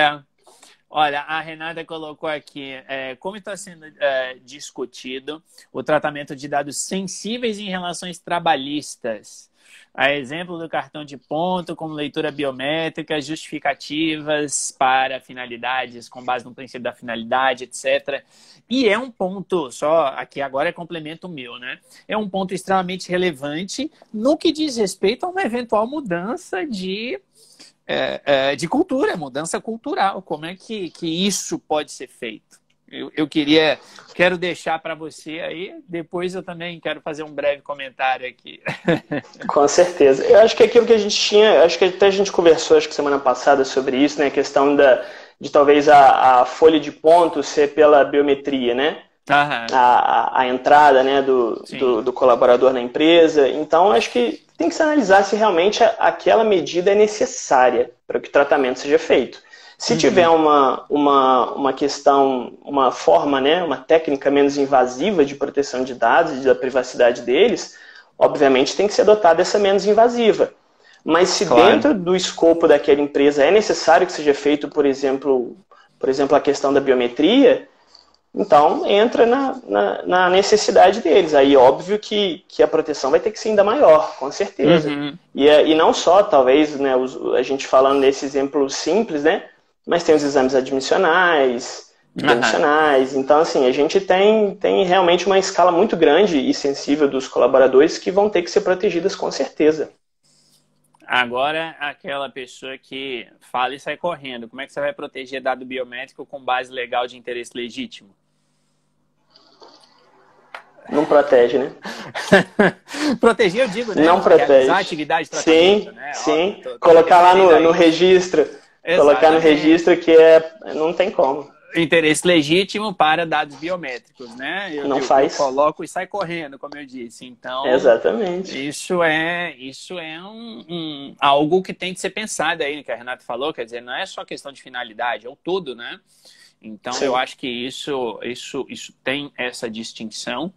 Olha, a Renata colocou aqui, como está sendo discutido o tratamento de dados sensíveis em relações trabalhistas. A exemplo do cartão de ponto, como leitura biométrica, justificativas para finalidades, com base no princípio da finalidade, etc. E é um ponto, só aqui agora é complemento meu, né? É um ponto extremamente relevante no que diz respeito a uma eventual mudança de cultura, mudança cultural. Como é que isso pode ser feito? Quero deixar para você aí, depois eu também quero fazer um breve comentário aqui. Com certeza. Eu acho que aquilo que a gente tinha, acho que até a gente conversou, acho que semana passada sobre isso, né? A questão de talvez a folha de pontos ser pela biometria, né? A entrada, né, do colaborador na empresa. Então, acho que tem que se analisar se realmente aquela medida é necessária para que o tratamento seja feito. Se tiver uma questão, uma forma, né, uma técnica menos invasiva de proteção de dados e da privacidade deles, obviamente tem que ser adotada essa menos invasiva. Mas se dentro do escopo daquela empresa é necessário que seja feito, por exemplo, a questão da biometria, então entra na necessidade deles. Aí óbvio que a proteção vai ter que ser ainda maior, com certeza. E não só, talvez, né, a gente falando nesse exemplo simples, né? Mas tem os exames admissionais, demisssionais. Então, assim, a gente tem realmente uma escala muito grande e sensível dos colaboradores que vão ter que ser protegidas com certeza. Agora, aquela pessoa que fala e sai correndo, como é que você vai proteger dado biométrico com base legal de interesse legítimo? Não protege, né? Proteger, eu digo, né? Não protege. Realizar a atividade de tratamento, sim, né? Sim, Óbvio, colocar lá no registro. Exatamente. Colocar no registro que não tem como. Interesse legítimo para dados biométricos, né? Eu coloco e sai correndo, como eu disse. Então, exatamente. Isso é algo que tem que ser pensado aí, que a Renata falou, quer dizer, não é só questão de finalidade, é o todo, né? Então, eu acho que isso tem essa distinção.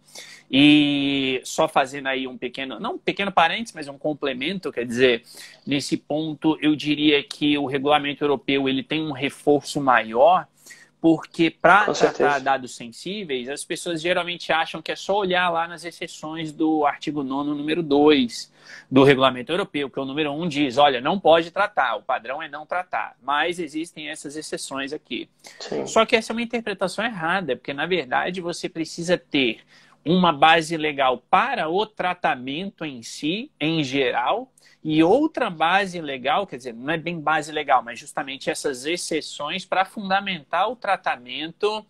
E só fazendo aí não um pequeno parênteses, mas um complemento, quer dizer, nesse ponto, eu diria que o regulamento europeu ele tem um reforço maior, porque para tratar dados sensíveis, as pessoas geralmente acham que é só olhar lá nas exceções do artigo 9º, número 2 do regulamento europeu, que é o número 1 diz, olha, não pode tratar, o padrão é não tratar, mas existem essas exceções aqui. Sim. Só que essa é uma interpretação errada, porque na verdade você precisa ter uma base legal para o tratamento em si, em geral, e outra base legal, quer dizer, não é bem base legal, mas justamente essas exceções para fundamentar o tratamento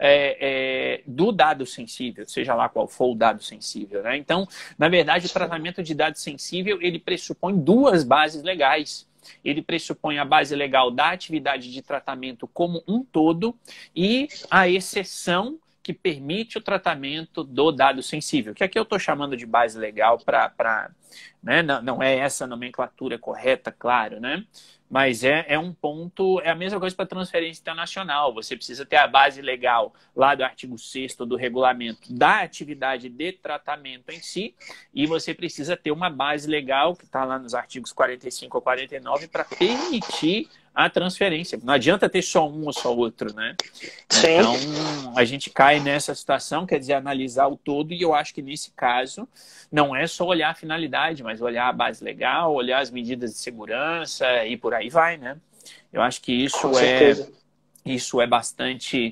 do dado sensível, seja lá qual for o dado sensível, né? Então, na verdade, o tratamento de dado sensível, ele pressupõe duas bases legais. Ele pressupõe a base legal da atividade de tratamento como um todo e a exceção que permite o tratamento do dado sensível, que aqui eu estou chamando de base legal né? Não é essa a nomenclatura correta, claro, né? Mas é um ponto, é a mesma coisa para transferência internacional. Você precisa ter a base legal lá do artigo 6º do regulamento da atividade de tratamento em si, e você precisa ter uma base legal, que está lá nos artigos 45 a 49, para permitir a transferência. Não adianta ter só um ou só outro, né? Sim. Então, a gente cai nessa situação, quer dizer, analisar o todo, e eu acho que nesse caso não é só olhar a finalidade, mas olhar a base legal, olhar as medidas de segurança e por aí vai, né? Eu acho que isso é bastante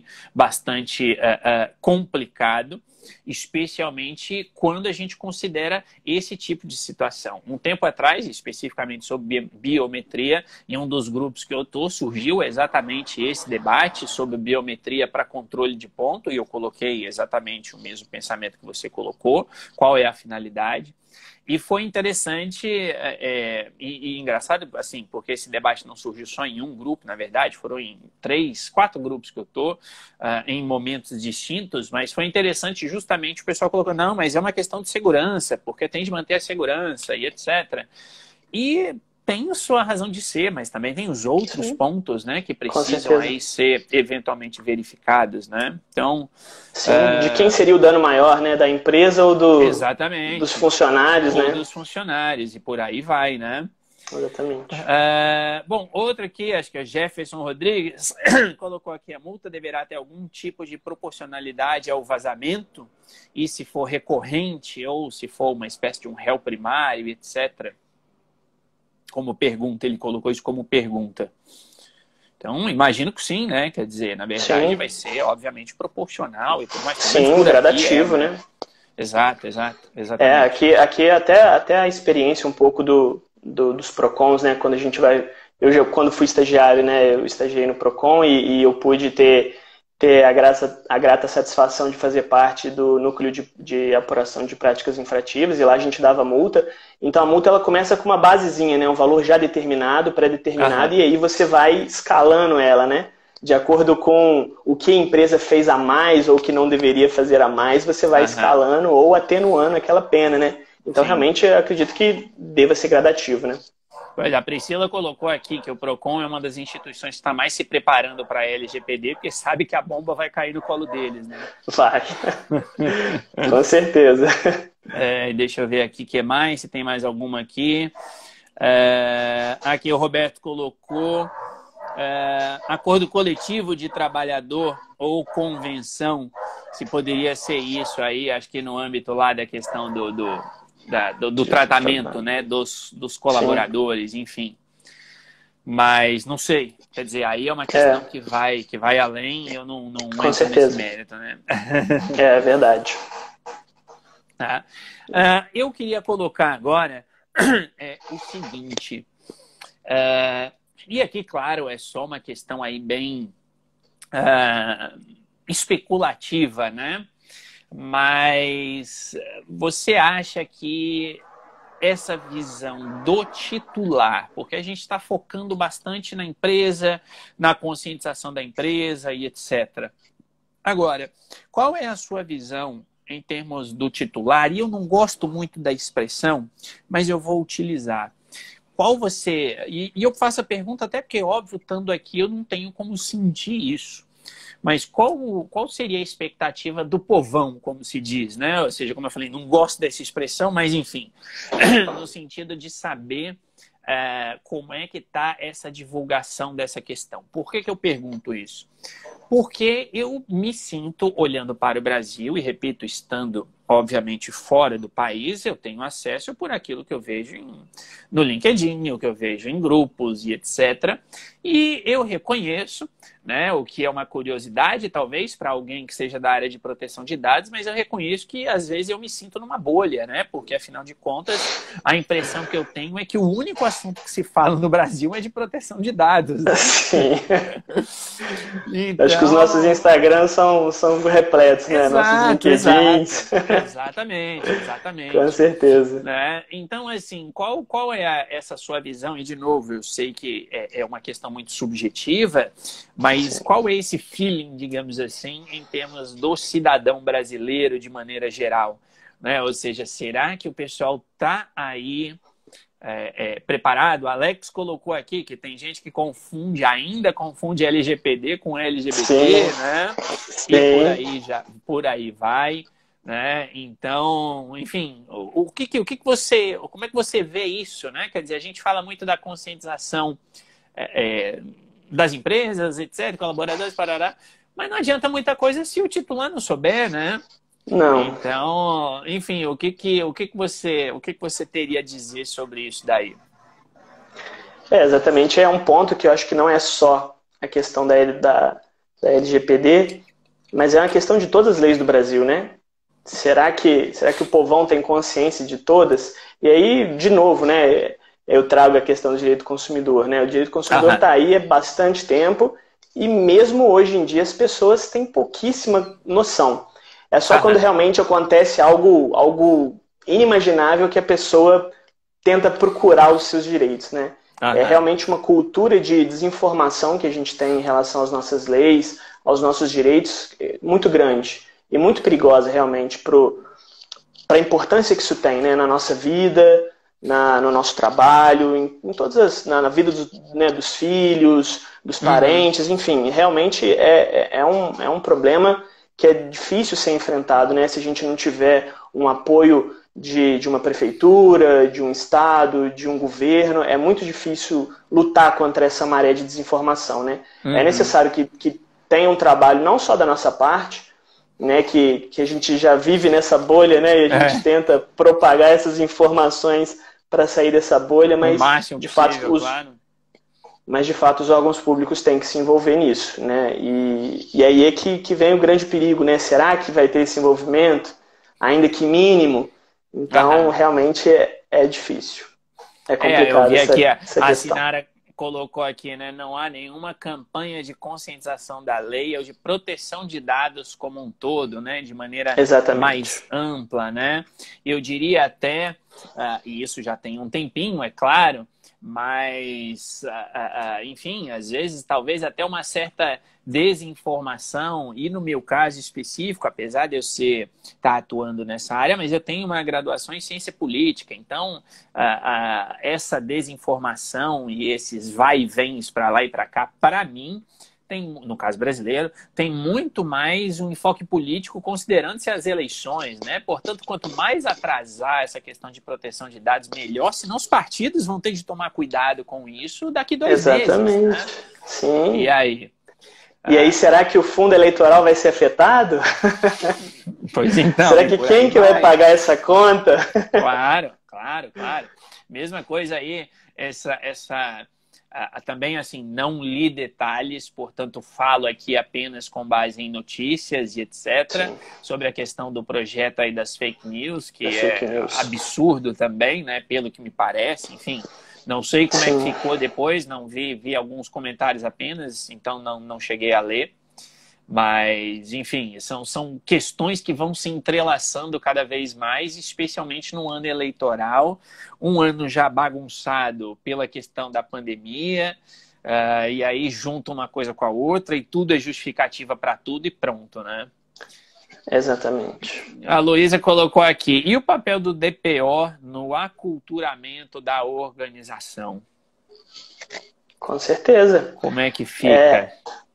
complicado, especialmente quando a gente considera esse tipo de situação. Um tempo atrás, especificamente sobre biometria, em um dos grupos que eu estou, surgiu exatamente esse debate sobre biometria para controle de ponto, e eu coloquei exatamente o mesmo pensamento que você colocou, qual é a finalidade. E foi interessante e engraçado, assim, porque esse debate não surgiu só em um grupo, na verdade, foram em 3, 4 grupos que eu estou, em momentos distintos, mas foi interessante justamente o pessoal colocou, não, mas é uma questão de segurança, porque tem de manter a segurança e etc. E tem sua razão de ser, mas também tem os outros Sim. pontos, né, que Com precisam certeza. aí ser eventualmente verificados, né? Então, Sim, de quem seria o dano maior, né? Da empresa ou dos exatamente, funcionários, ou né? dos funcionários, e por aí vai, né? Exatamente. Bom, outro aqui, acho que é Jefferson Rodrigues, colocou aqui: a multa deverá ter algum tipo de proporcionalidade ao vazamento, e se for recorrente, ou se for uma espécie de um réu primário, etc. Como pergunta, ele colocou isso como pergunta. Então, imagino que sim, né? Quer dizer, na verdade, Sim. vai ser, obviamente, proporcional e tudo mais. Sim, gradativo, né? Exato, exatamente. Aqui até a experiência um pouco dos PROCONs, né? Quando a gente vai... quando fui estagiário, né? Eu estagiei no PROCON e eu pude ter a grata satisfação de fazer parte do núcleo de apuração de práticas infrativas, e lá a gente dava multa. Então a multa ela começa com uma basezinha, né? Um valor já determinado, pré-determinado, e aí você vai escalando ela, né? De acordo com o que a empresa fez a mais ou o que não deveria fazer a mais, você vai escalando ou atenuando aquela pena, né? Então, sim, realmente, eu acredito que deva ser gradativo, né? Olha, a Priscila colocou aqui que o PROCON é uma das instituições que está mais se preparando para a LGPD, porque sabe que a bomba vai cair no colo deles, né? Vai. Com certeza. Deixa eu ver aqui o que mais, se tem mais alguma aqui. Aqui o Roberto colocou acordo coletivo de trabalhador ou convenção, se poderia ser isso aí, acho que no âmbito lá da questão do tratamento, né, dos colaboradores, sim, enfim. Mas não sei, quer dizer, aí é uma questão que vai além, eu não entro nesse mérito, né? É verdade. Tá. Eu queria colocar agora o seguinte, e aqui, claro, é só uma questão aí bem especulativa, né? Mas você acha que essa visão do titular, porque a gente está focando bastante na empresa, na conscientização da empresa e etc. Agora, qual é a sua visão em termos do titular? E eu não gosto muito da expressão, mas eu vou utilizar. Qual você... E eu faço a pergunta até porque, óbvio, estando aqui, eu não tenho como sentir isso. Mas qual seria a expectativa do povão, como se diz, né? Ou seja, como eu falei, não gosto dessa expressão, mas enfim, no sentido de saber como é que está essa divulgação dessa questão. Por que eu pergunto isso? Porque eu me sinto olhando para o Brasil, e repito, estando obviamente fora do país, eu tenho acesso por aquilo que eu vejo no LinkedIn, o que eu vejo em grupos e etc. E eu reconheço, né, o que é uma curiosidade, talvez, para alguém que seja da área de proteção de dados, mas eu reconheço que, às vezes, eu me sinto numa bolha, né? Porque, afinal de contas, a impressão que eu tenho é que o único assunto que se fala no Brasil é de proteção de dados. Né? Sim. Então... Acho que os nossos Instagrams são repletos, né? Nossos LinkedIns. Exatamente. Com certeza. Né? Então, assim, qual é essa sua visão? E, de novo, eu sei que é uma questão muito subjetiva, mas qual é esse feeling, digamos assim, em termos do cidadão brasileiro de maneira geral? Né? Ou seja, será que o pessoal está aí preparado? O Alex colocou aqui que tem gente que ainda confunde LGPD com LGBT, sim, né? Sim. E por aí vai. Né? Então, enfim, como é que você vê isso, né? Quer dizer, a gente fala muito da conscientização das empresas, etc., colaboradores, parará, mas não adianta muita coisa se o titular não souber, né? Não. Então, enfim, o que você teria a dizer sobre isso daí? Exatamente, é um ponto que eu acho que não é só a questão da LGPD, mas é uma questão de todas as leis do Brasil, né? Será que o povão tem consciência de todas? E aí, de novo, né, eu trago a questão do direito do consumidor, né? O direito do consumidor está aí há bastante tempo e mesmo hoje em dia as pessoas têm pouquíssima noção. É só quando realmente acontece algo inimaginável que a pessoa tenta procurar os seus direitos, né? É realmente uma cultura de desinformação que a gente tem em relação às nossas leis, aos nossos direitos, muito grande. E muito perigosa, realmente, para a importância que isso tem, né, na nossa vida, no nosso trabalho, em todas na vida né, dos filhos, dos parentes, enfim, realmente é um problema que é difícil ser enfrentado, né, se a gente não tiver um apoio de uma prefeitura, de um estado, de um governo. É muito difícil lutar contra essa maré de desinformação, né? É necessário que tenha um trabalho não só da nossa parte, né, que a gente já vive nessa bolha, né, e a gente tenta propagar essas informações para sair dessa bolha, mas de fato os órgãos públicos têm que se envolver nisso, né? E aí é que vem o grande perigo, né? Será que vai ter esse envolvimento, ainda que mínimo? Então, realmente é difícil. É complicado. Eu vi aqui, essa a questão. Sinara colocou aqui, né? Não há nenhuma campanha de conscientização da lei ou de proteção de dados como um todo, né? De maneira mais ampla, né? Eu diria até, e isso já tem um tempinho, é claro, mas, enfim, às vezes talvez até uma certa desinformação, e no meu caso específico, apesar de eu estar atuando nessa área, mas eu tenho uma graduação em ciência política, então essa desinformação e esses vai e vens para lá e para cá, para mim, tem, no caso brasileiro, tem muito mais um enfoque político considerando-se as eleições, né? Portanto, quanto mais atrasar essa questão de proteção de dados, melhor, senão os partidos vão ter de tomar cuidado com isso daqui 2 meses. Né? Sim. E aí? E aí, será que o fundo eleitoral vai ser afetado? Pois então. Será que quem que vai pagar essa conta? Claro. Mesma coisa aí, também, assim, não li detalhes, portanto, falo aqui apenas com base em notícias e etc. Sobre a questão do projeto aí das fake news, que absurdo também, né? Pelo que me parece, enfim. Não sei como é que ficou depois, não vi alguns comentários apenas, então não cheguei a ler. Mas, enfim, são questões que vão se entrelaçando cada vez mais, especialmente no ano eleitoral. Um ano já bagunçado pela questão da pandemia, e aí junta uma coisa com a outra e tudo é justificativa para tudo e pronto, né? Exatamente. A Luísa colocou aqui, e o papel do DPO no aculturamento da organização? Com certeza. Como é que fica?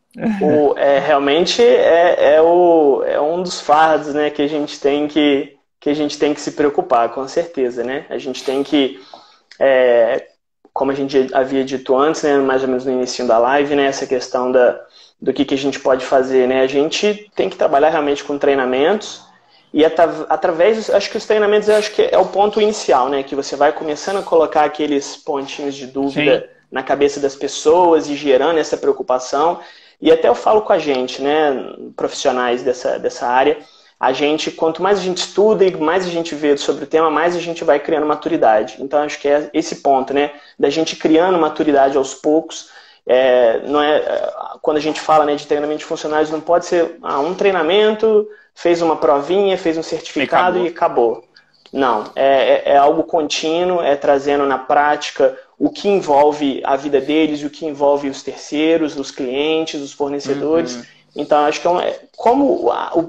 Realmente é um dos fardos, né, que a gente tem que se preocupar, com certeza, né? A gente tem que, como a gente havia dito antes, né, mais ou menos no início da live, né, essa questão do que a gente pode fazer, né? A gente tem que trabalhar realmente com treinamentos e através, acho que os treinamentos que é o ponto inicial, né, que você vai começando a colocar aqueles pontinhos de dúvida na cabeça das pessoas e gerando essa preocupação. E até eu falo com a gente, né, profissionais dessa área, quanto mais a gente estuda e mais a gente vê sobre o tema, mais a gente vai criando maturidade. Então, acho que é esse ponto, né, da gente criando maturidade aos poucos. Quando a gente fala, né, de treinamento de funcionários, não pode ser um treinamento, fez uma provinha, fez um certificado e acabou. Não, é algo contínuo, trazendo na prática o que envolve a vida deles e o que envolve os terceiros, os clientes, os fornecedores. Então, acho que como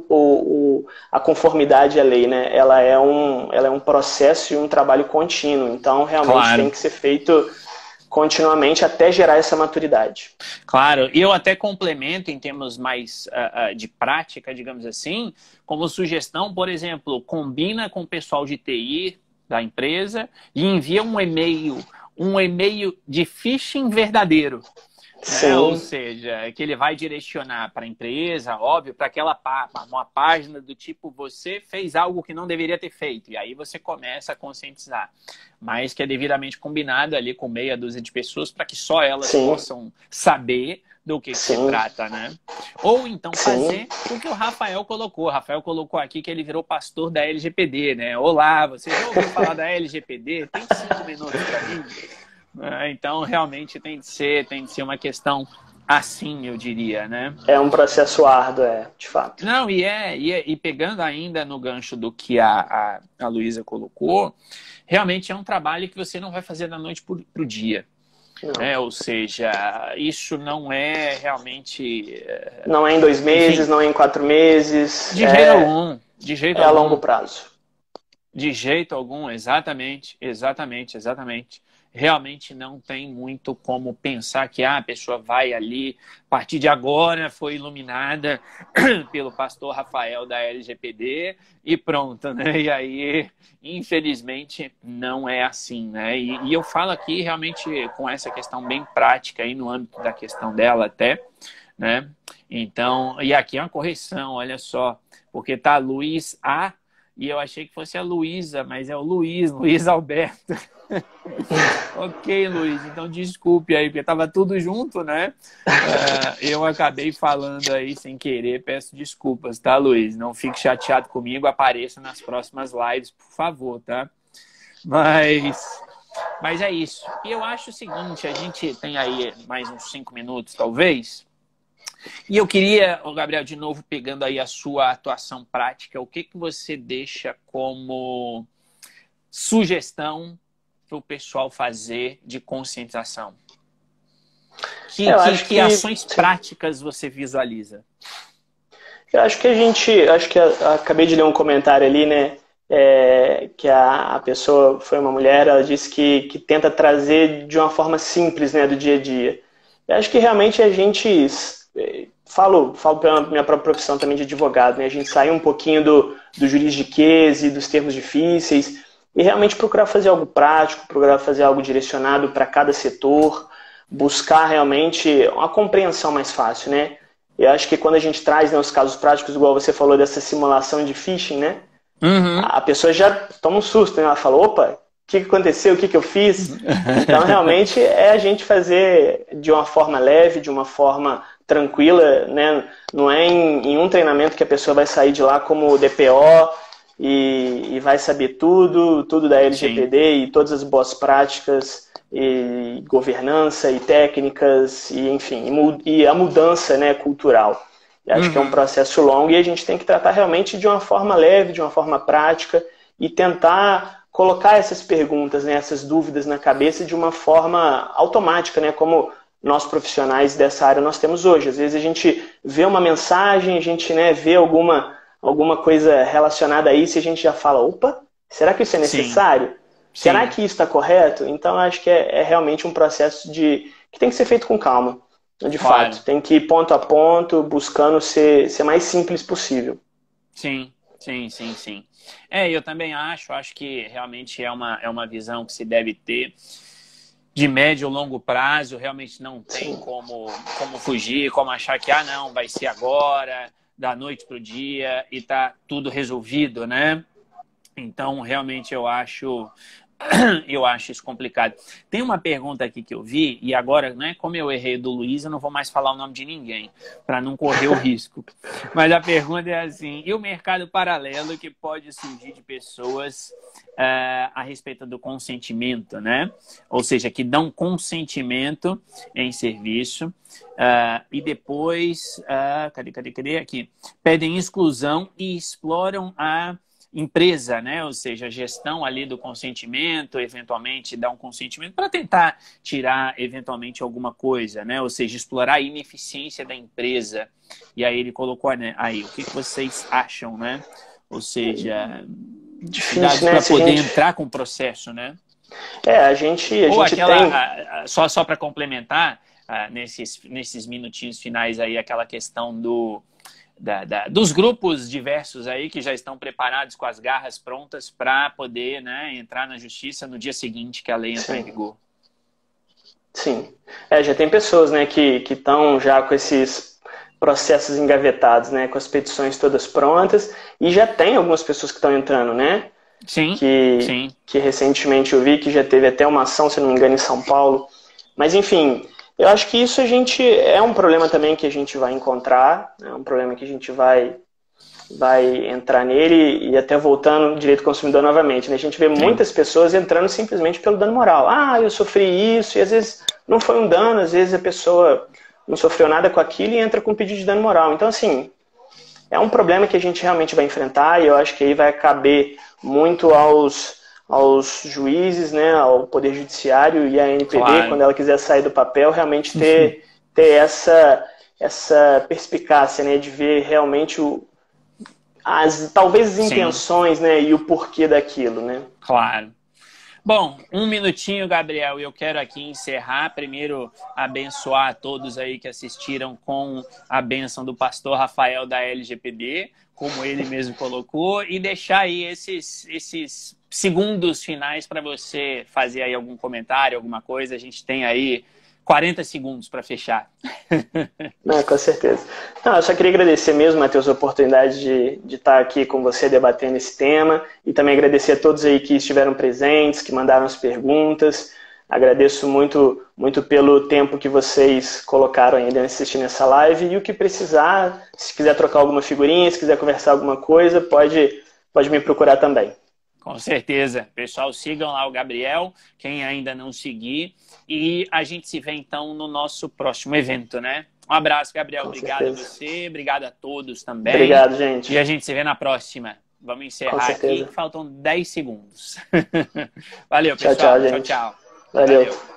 a conformidade à lei, né, ela é um processo e um trabalho contínuo. Então, realmente tem que ser feito continuamente até gerar essa maturidade. Claro, e eu até complemento em termos mais de prática, digamos assim, como sugestão, por exemplo, combina com o pessoal de TI da empresa e envia um e-mail de phishing verdadeiro. Né? Ou seja, que ele vai direcionar para a empresa, óbvio, para uma página do tipo, você fez algo que não deveria ter feito. E aí você começa a conscientizar. Mas que é devidamente combinado ali com meia dúzia de pessoas para que só elas possam saber do que se trata, né? Ou então fazer o que o Rafael colocou. O Rafael colocou aqui que ele virou pastor da LGPD, né? Olá, você já ouviu falar da LGPD? Tem 5 minutos para mim? Então, realmente tem de ser uma questão assim, eu diria, né? É um processo árduo, de fato. Não, e pegando ainda no gancho do que a Luísa colocou, realmente é um trabalho que você não vai fazer da noite pro dia. Ou seja, isso não é realmente... Não é em 2 meses, não é em 4 meses. De jeito algum. É a longo prazo. De jeito algum, exatamente, exatamente, exatamente. Realmente não tem muito como pensar que a pessoa vai ali, a partir de agora foi iluminada pelo pastor Rafael da LGPD e pronto, né? E aí, infelizmente, não é assim, né? E eu falo aqui realmente com essa questão bem prática aí no âmbito da questão dela até, né? Então, e aqui é uma correção, olha só, porque tá Luiz A. E eu achei que fosse a Luísa, mas é o Luiz Alberto. Ok, Luiz, então desculpe aí, porque estava tudo junto, né? Eu acabei falando aí sem querer, peço desculpas, tá, Luiz? Não fique chateado comigo, apareça nas próximas lives, por favor, tá? Mas é isso. E eu acho o seguinte, a gente tem aí mais uns 5 minutos, talvez. E eu queria, Gabriel, de novo, pegando aí a sua atuação prática, o que você deixa como sugestão para o pessoal fazer de conscientização? Que ações práticas você visualiza? Eu acho que acabei de ler um comentário ali, né? Que a pessoa foi uma mulher, ela disse que tenta trazer de uma forma simples, né, do dia a dia. Eu acho que realmente a gente... Falo pela minha própria profissão também de advogado, né? A gente sair um pouquinho do juridiquês e dos termos difíceis e realmente procurar fazer algo prático, procurar fazer algo direcionado para cada setor, buscar realmente uma compreensão mais fácil, né? Eu acho que quando a gente traz, né, os casos práticos, igual você falou dessa simulação de phishing, né? Uhum. A pessoa já toma um susto, né? Ela fala, opa, o que aconteceu? O que eu fiz? Então, realmente, é a gente fazer de uma forma leve, de uma forma tranquila, né? Não é em um treinamento que a pessoa vai sair de lá como DPO e vai saber tudo da LGPD Sim. E todas as boas práticas e governança e técnicas e enfim, e a mudança, né, cultural. Eu acho que é um processo longo e a gente tem que tratar realmente de uma forma leve, de uma forma prática e tentar colocar essas perguntas, né, essas dúvidas na cabeça de uma forma automática, né, como nós profissionais dessa área nós temos hoje. Às vezes a gente vê uma mensagem, a gente, né, vê alguma coisa relacionada a isso e a gente já fala, opa, será que isso é necessário? Sim. Será que isso está correto? Então acho que é realmente um processo que tem que ser feito com calma. De fato, tem que ir ponto a ponto, buscando ser mais simples possível. Sim. Eu também acho que realmente é uma visão que se deve ter de médio ou longo prazo, realmente não tem como fugir, como achar que, não, vai ser agora, da noite para o dia e tá tudo resolvido, né? Então, realmente, eu acho isso complicado. Tem uma pergunta aqui que eu vi, e agora, né, como eu errei do Luiz, eu não vou mais falar o nome de ninguém, para não correr o risco. Mas a pergunta é assim, e o mercado paralelo que pode surgir de pessoas a respeito do consentimento, né? Ou seja, que dão consentimento em serviço e depois, cadê aqui? Pedem exclusão e exploram a empresa, né? Ou seja, a gestão ali do consentimento, eventualmente dar um consentimento para tentar tirar eventualmente alguma coisa, né? Ou seja, explorar a ineficiência da empresa. E aí ele colocou, né, aí, o que vocês acham, né? Ou seja, difícil, né? Para poder entrar com o processo, né? A gente tem... Só para complementar, nesses minutinhos finais aí, aquela questão dos grupos diversos aí que já estão preparados com as garras prontas para poder, né, entrar na justiça no dia seguinte que a lei entrar em vigor. Sim. Já tem pessoas, né, que estão já com esses processos engavetados, né, com as petições todas prontas e já tem algumas pessoas que estão entrando, né? Sim. Que recentemente eu vi que já teve até uma ação, se não me engano, em São Paulo. Mas, enfim... Eu acho que isso é um problema também que a gente vai encontrar, é um problema que a gente vai entrar nele e até voltando direito do consumidor novamente. Né? A gente vê muitas pessoas entrando simplesmente pelo dano moral. Eu sofri isso, e às vezes não foi um dano, às vezes a pessoa não sofreu nada com aquilo e entra com um pedido de dano moral. Então, assim, é um problema que a gente realmente vai enfrentar e eu acho que aí vai caber muito aos juízes, né, ao Poder Judiciário e à ANPD, quando ela quiser sair do papel, realmente ter essa perspicácia, né, de ver realmente talvez as Sim. intenções, né, e o porquê daquilo, né? Claro. Bom, um minutinho, Gabriel, e eu quero aqui encerrar. Primeiro, abençoar a todos aí que assistiram com a bênção do pastor Rafael da LGPD, como ele mesmo colocou, e deixar aí esses segundos finais para você fazer aí algum comentário, alguma coisa. A gente tem aí 40 segundos para fechar. Não, com certeza. Não, eu só queria agradecer mesmo, Matheus, a oportunidade de estar aqui com você debatendo esse tema e também agradecer a todos aí que estiveram presentes, que mandaram as perguntas. Agradeço muito, muito pelo tempo que vocês colocaram ainda assistindo essa live e o que precisar, se quiser trocar alguma figurinha, se quiser conversar alguma coisa, pode me procurar também. Com certeza. Pessoal, sigam lá o Gabriel, quem ainda não seguir. E a gente se vê, então, no nosso próximo evento, né? Um abraço, Gabriel. Obrigado a você, obrigado a todos também. Obrigado, gente. E a gente se vê na próxima. Vamos encerrar aqui, faltam 10 segundos. Valeu, pessoal. Tchau, gente. Tchau. Valeu.